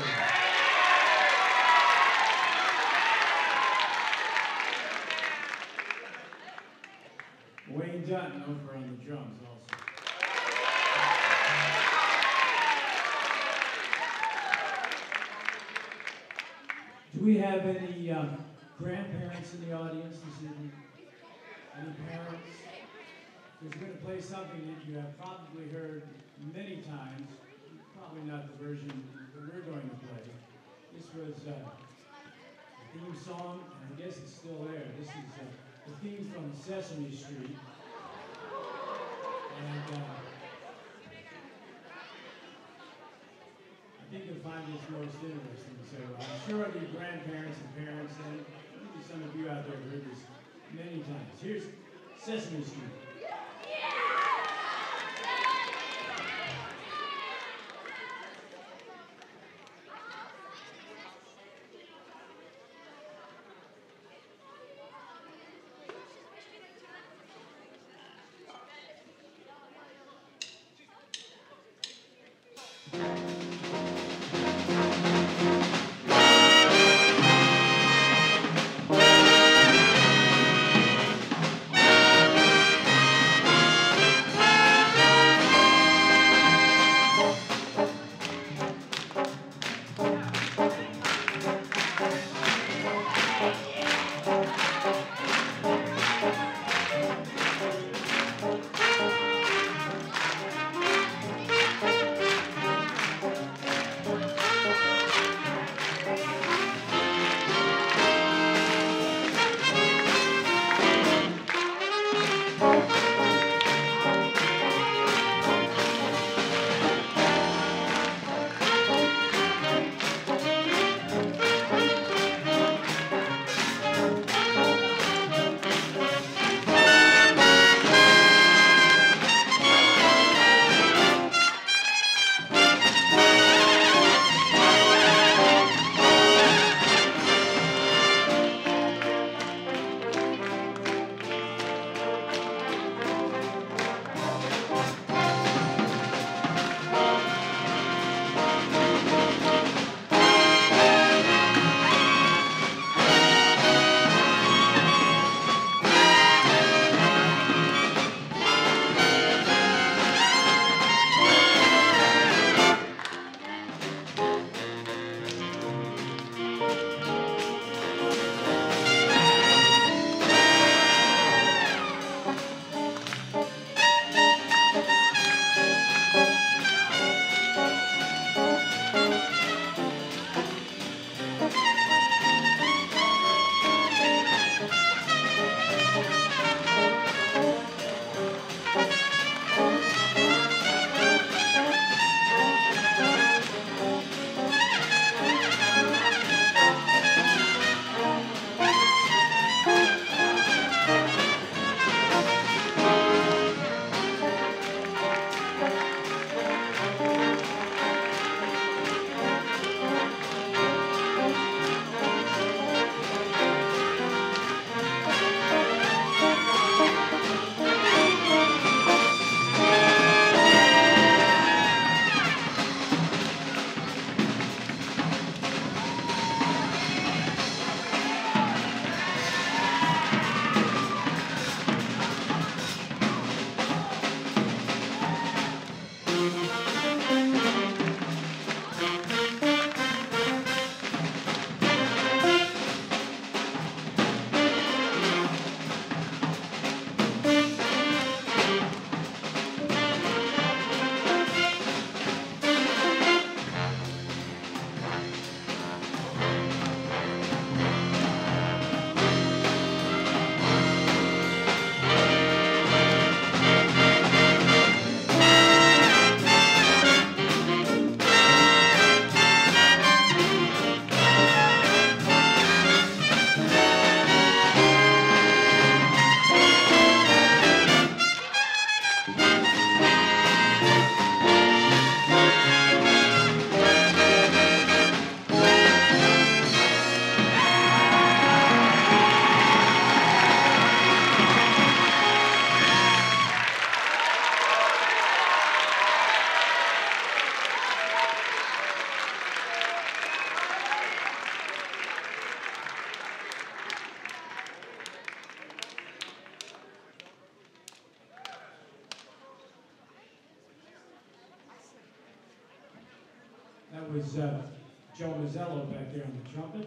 Wayne Dutton over on the drums also. Do we have any grandparents in the audience this evening? Any parents? Because we're going to play something that you have probably heard many times, probably not the version that we're going to play. This was a theme song, and I guess it's still there. This is the theme from Sesame Street. And I think you'll find this most interesting. So I'm sure the grandparents and parents and maybe some of you out there have heard this many times. Here's Sesame Street. was Joe Mazzello back there on the trumpet.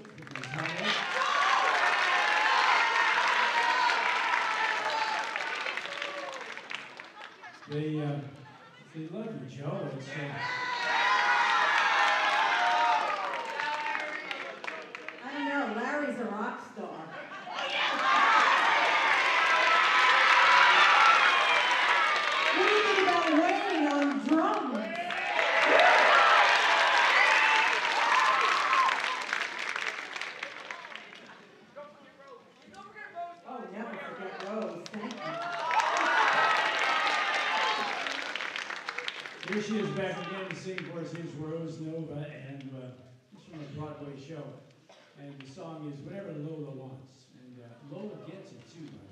They love you, Joe. It's, I don't know, Larry's a rock star. What do you think about Wayne on drums? Oh, never forget Rose. Thank you. Here she is back again to sing for us. Here's Rose Nova, and it's from a Broadway show. And the song is Whatever Lola Wants. And Lola gets it too, by the way.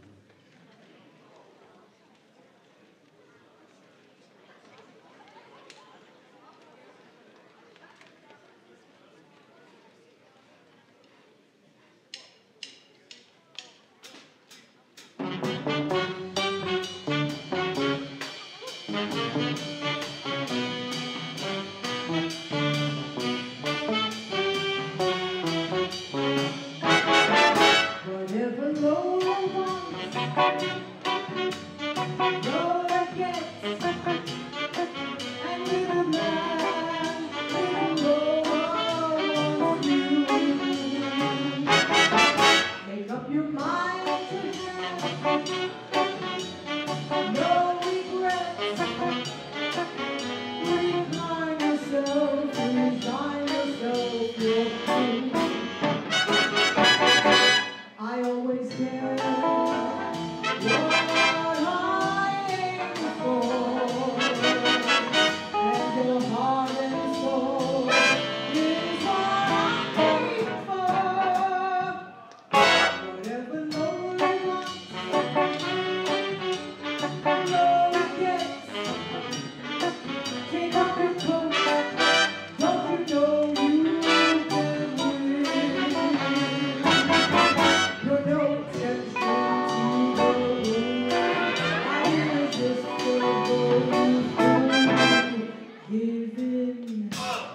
Whatever Lola wants, Lola gets. And little man, little Lola wants you. Make up your mind to have no regrets. Resign yourself, you're free. I always get what I aim for, and your heart and soul is what I aim for. Whatever Lola wants, Lola gets. Take off your coat, don't you know you can win? You're no exception to the rule. I'm irresistible, you fool. Give in.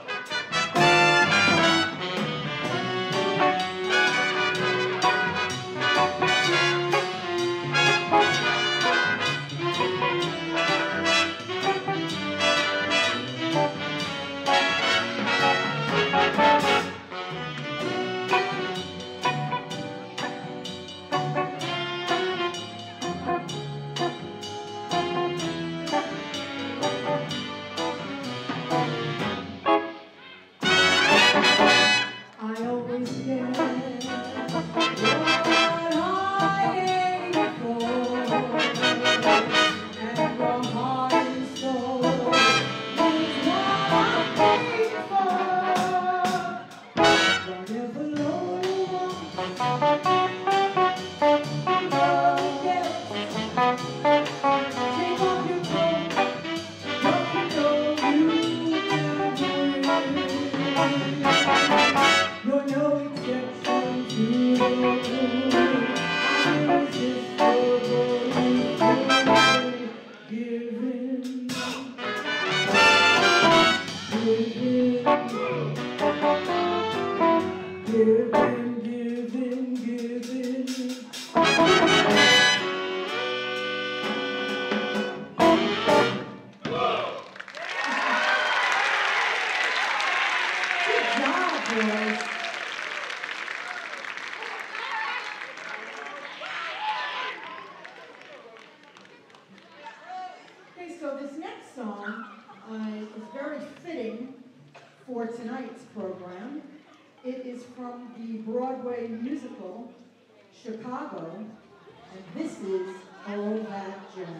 I always get what I aim for, and your heart and soul is what I aim for. Whatever Lola wants, Lola gets. Take off your coat, don't you know you can win? You're no exception to the rule. I'm irresistible, you fool. Give in. Give in. Give in, give in, give in. Good job, boys. Okay, so this next song is very fitting for tonight's program. It is from the Broadway musical Chicago, and this is All That Jazz.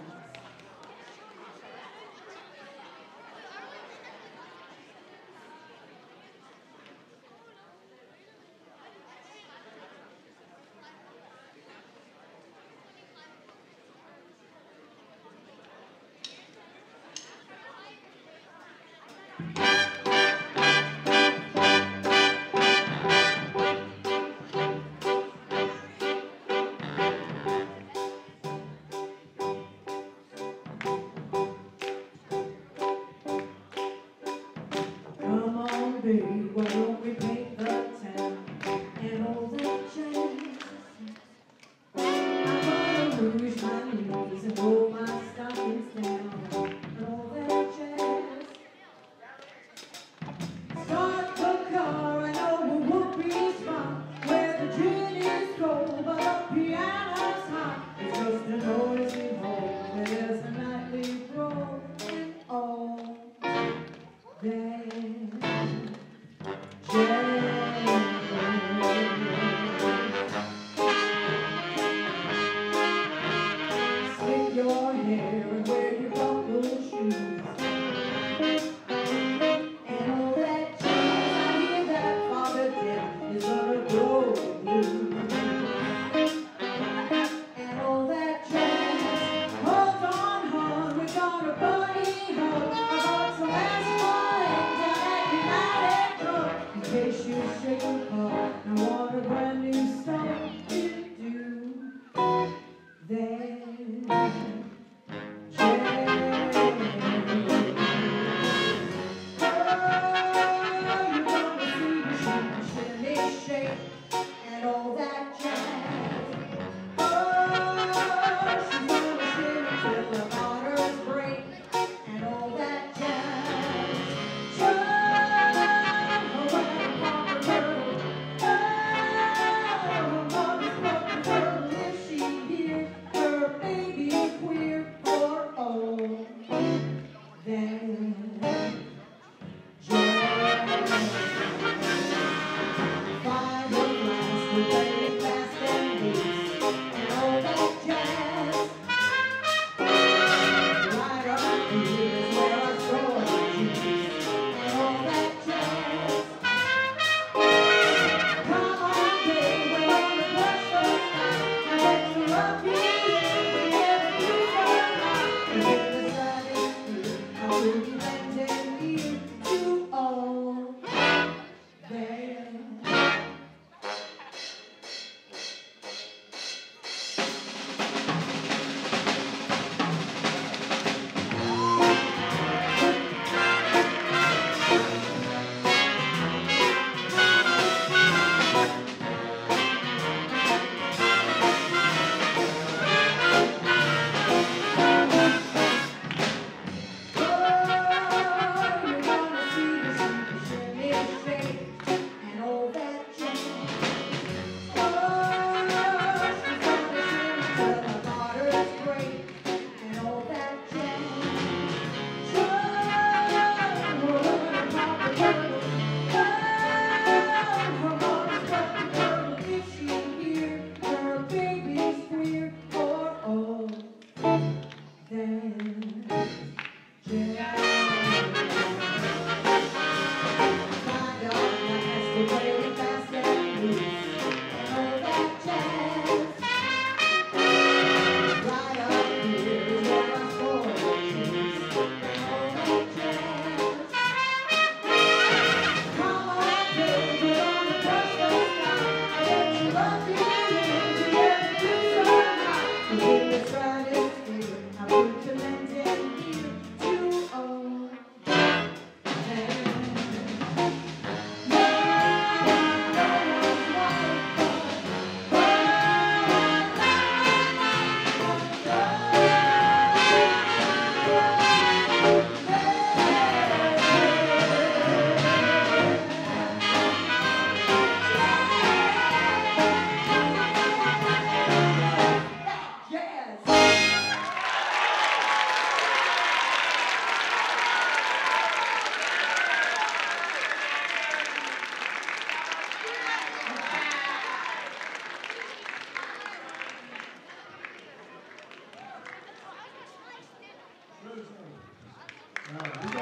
We're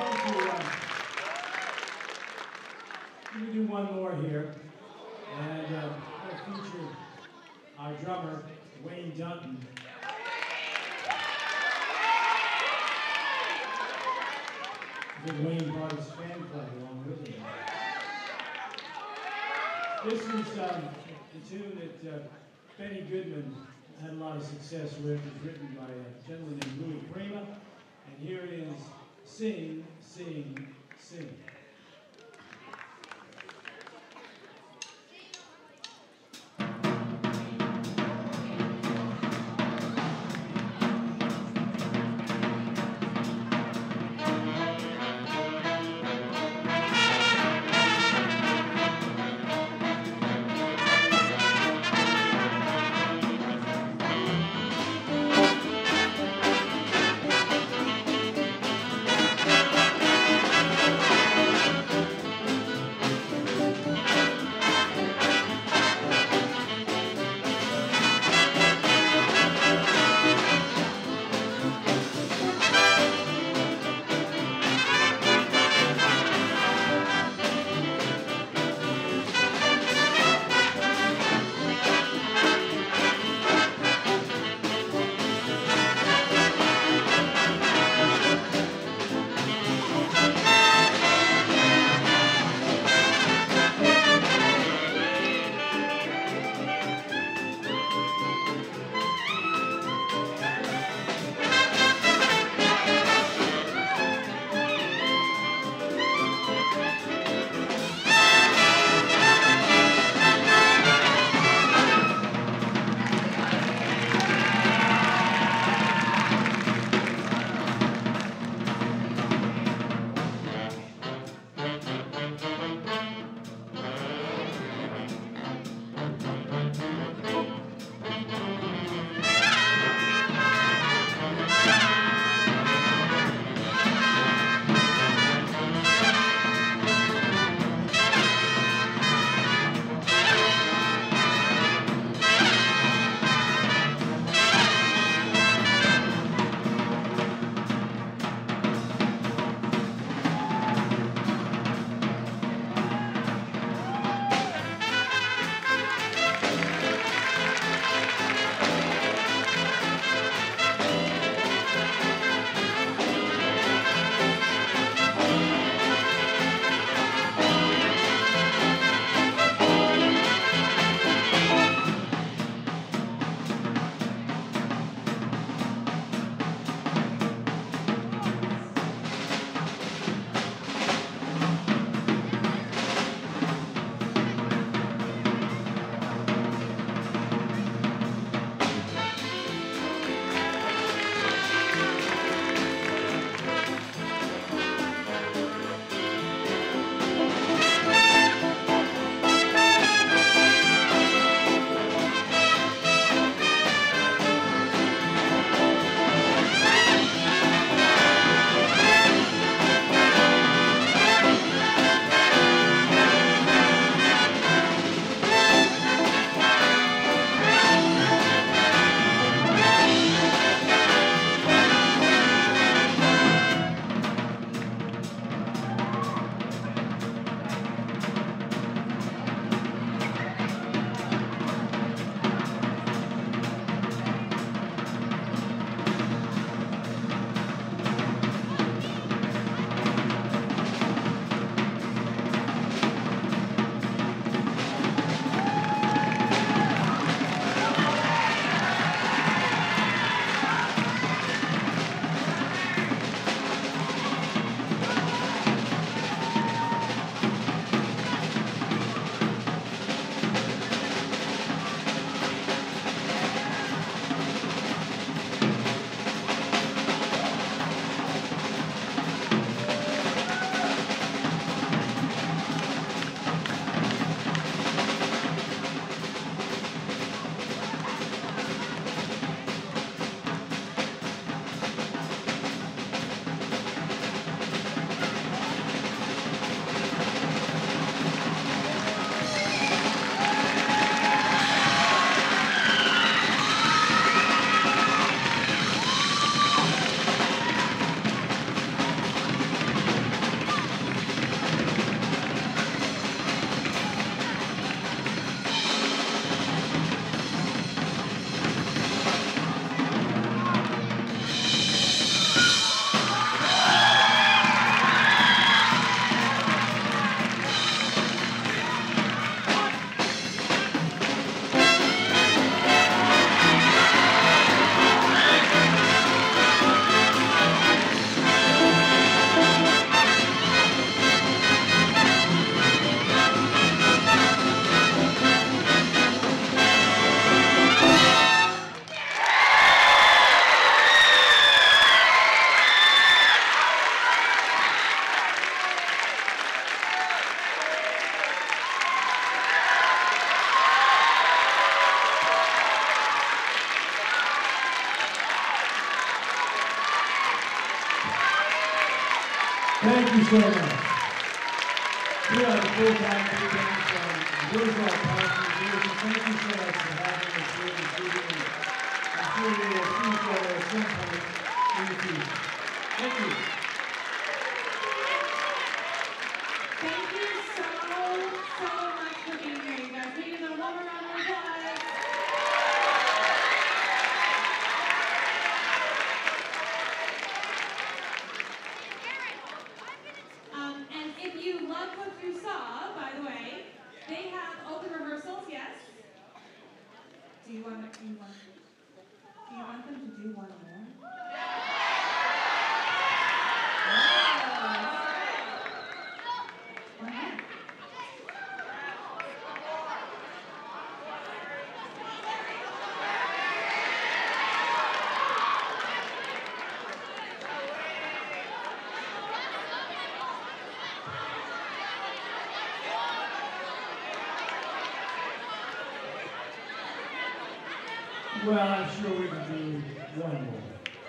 going to do one more here, and I'll feature our drummer, Wayne Dunton. Then Wayne brought his fan club along with him. This is a tune that Benny Goodman had a lot of success with. It was written by a gentleman named Louis Prima, and here it is, Sing, Sing, Sing. Thank Thank you so much. We are the full-time big band from Brunswick, New Jersey. Thank you so much for having us here this evening. I'm sure we will see each other at some point in the future. Thank you. Thank you so much for being here, you guys. Maybe a one more round of applause. And if you loved what you saw, by the way, they have open rehearsals, yes? Do you want them to do one more? Well, I'm sure we can do one more.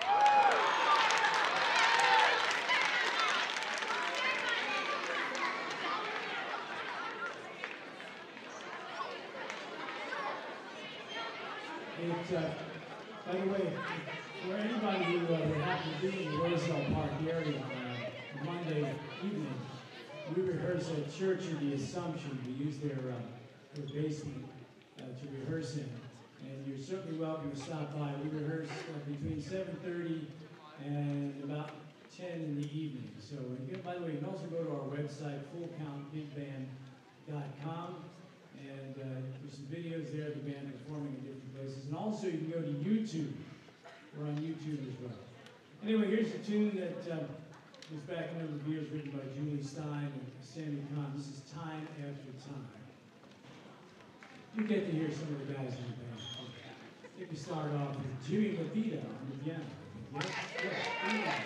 By the way, for anybody who would happen to be in the Roselle Park area on Monday evening, we rehearse at Churchill, the Assumption. We use their basement to rehearse in. And you're certainly welcome to stop by. We rehearse between 7:30 and about 10 in the evening. So, and by the way, you can also go to our website, fullcountbigband.com, and there's some videos there of the band performing in different places. And also, you can go to YouTube. We're on YouTube as well. Anyway, here's a tune that was back in the years, written by Julie Stein and Sammy Kahn. This is Time After Time. You get to hear some of the guys in the band. I think we start off with Jimmy Levita on the piano. Yes.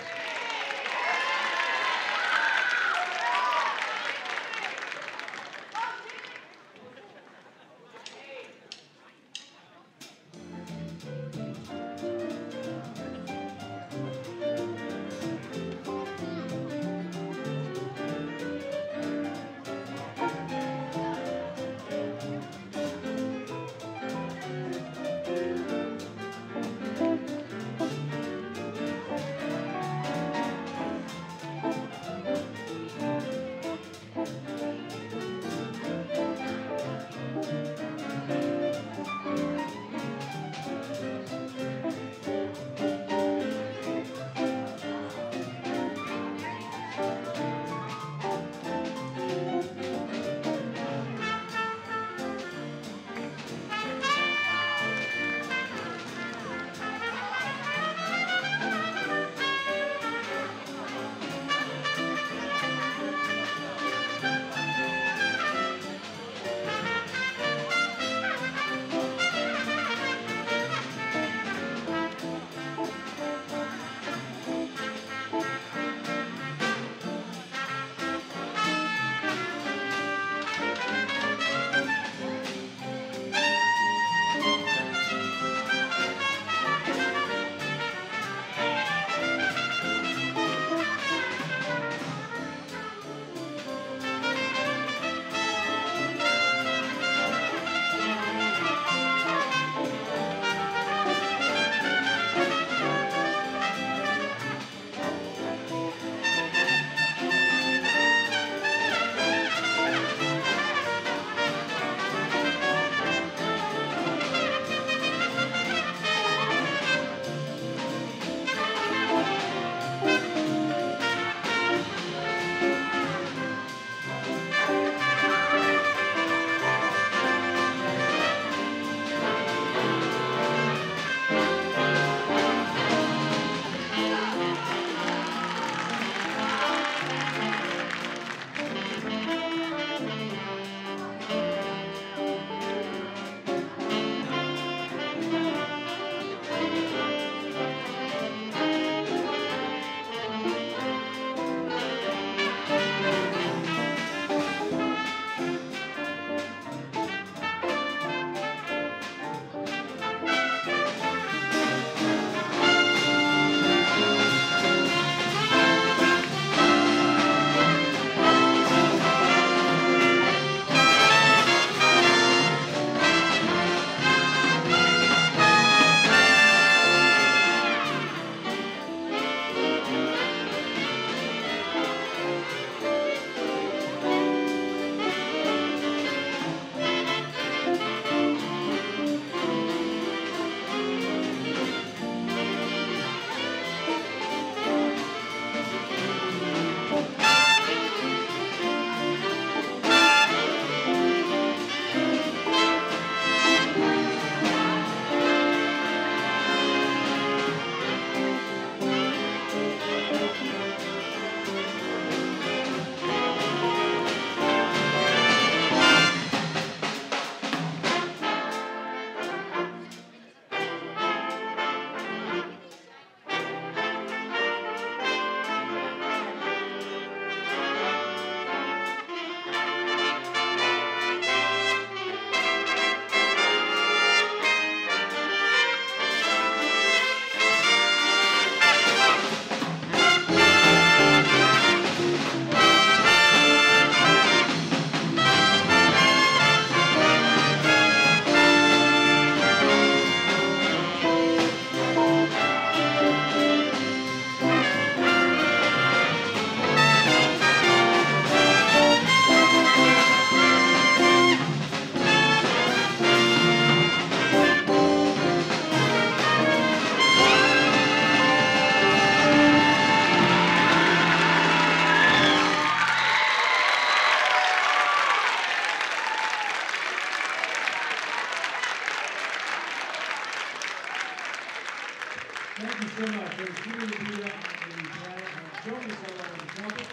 solo on the trumpet.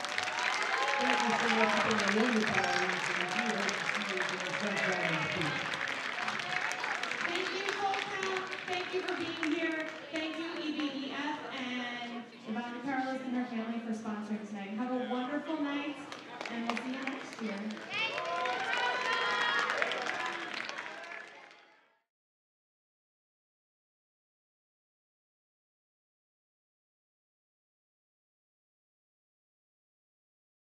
Thank you so much for being a wonderful audience, and I do hope to see you again sometime in the future.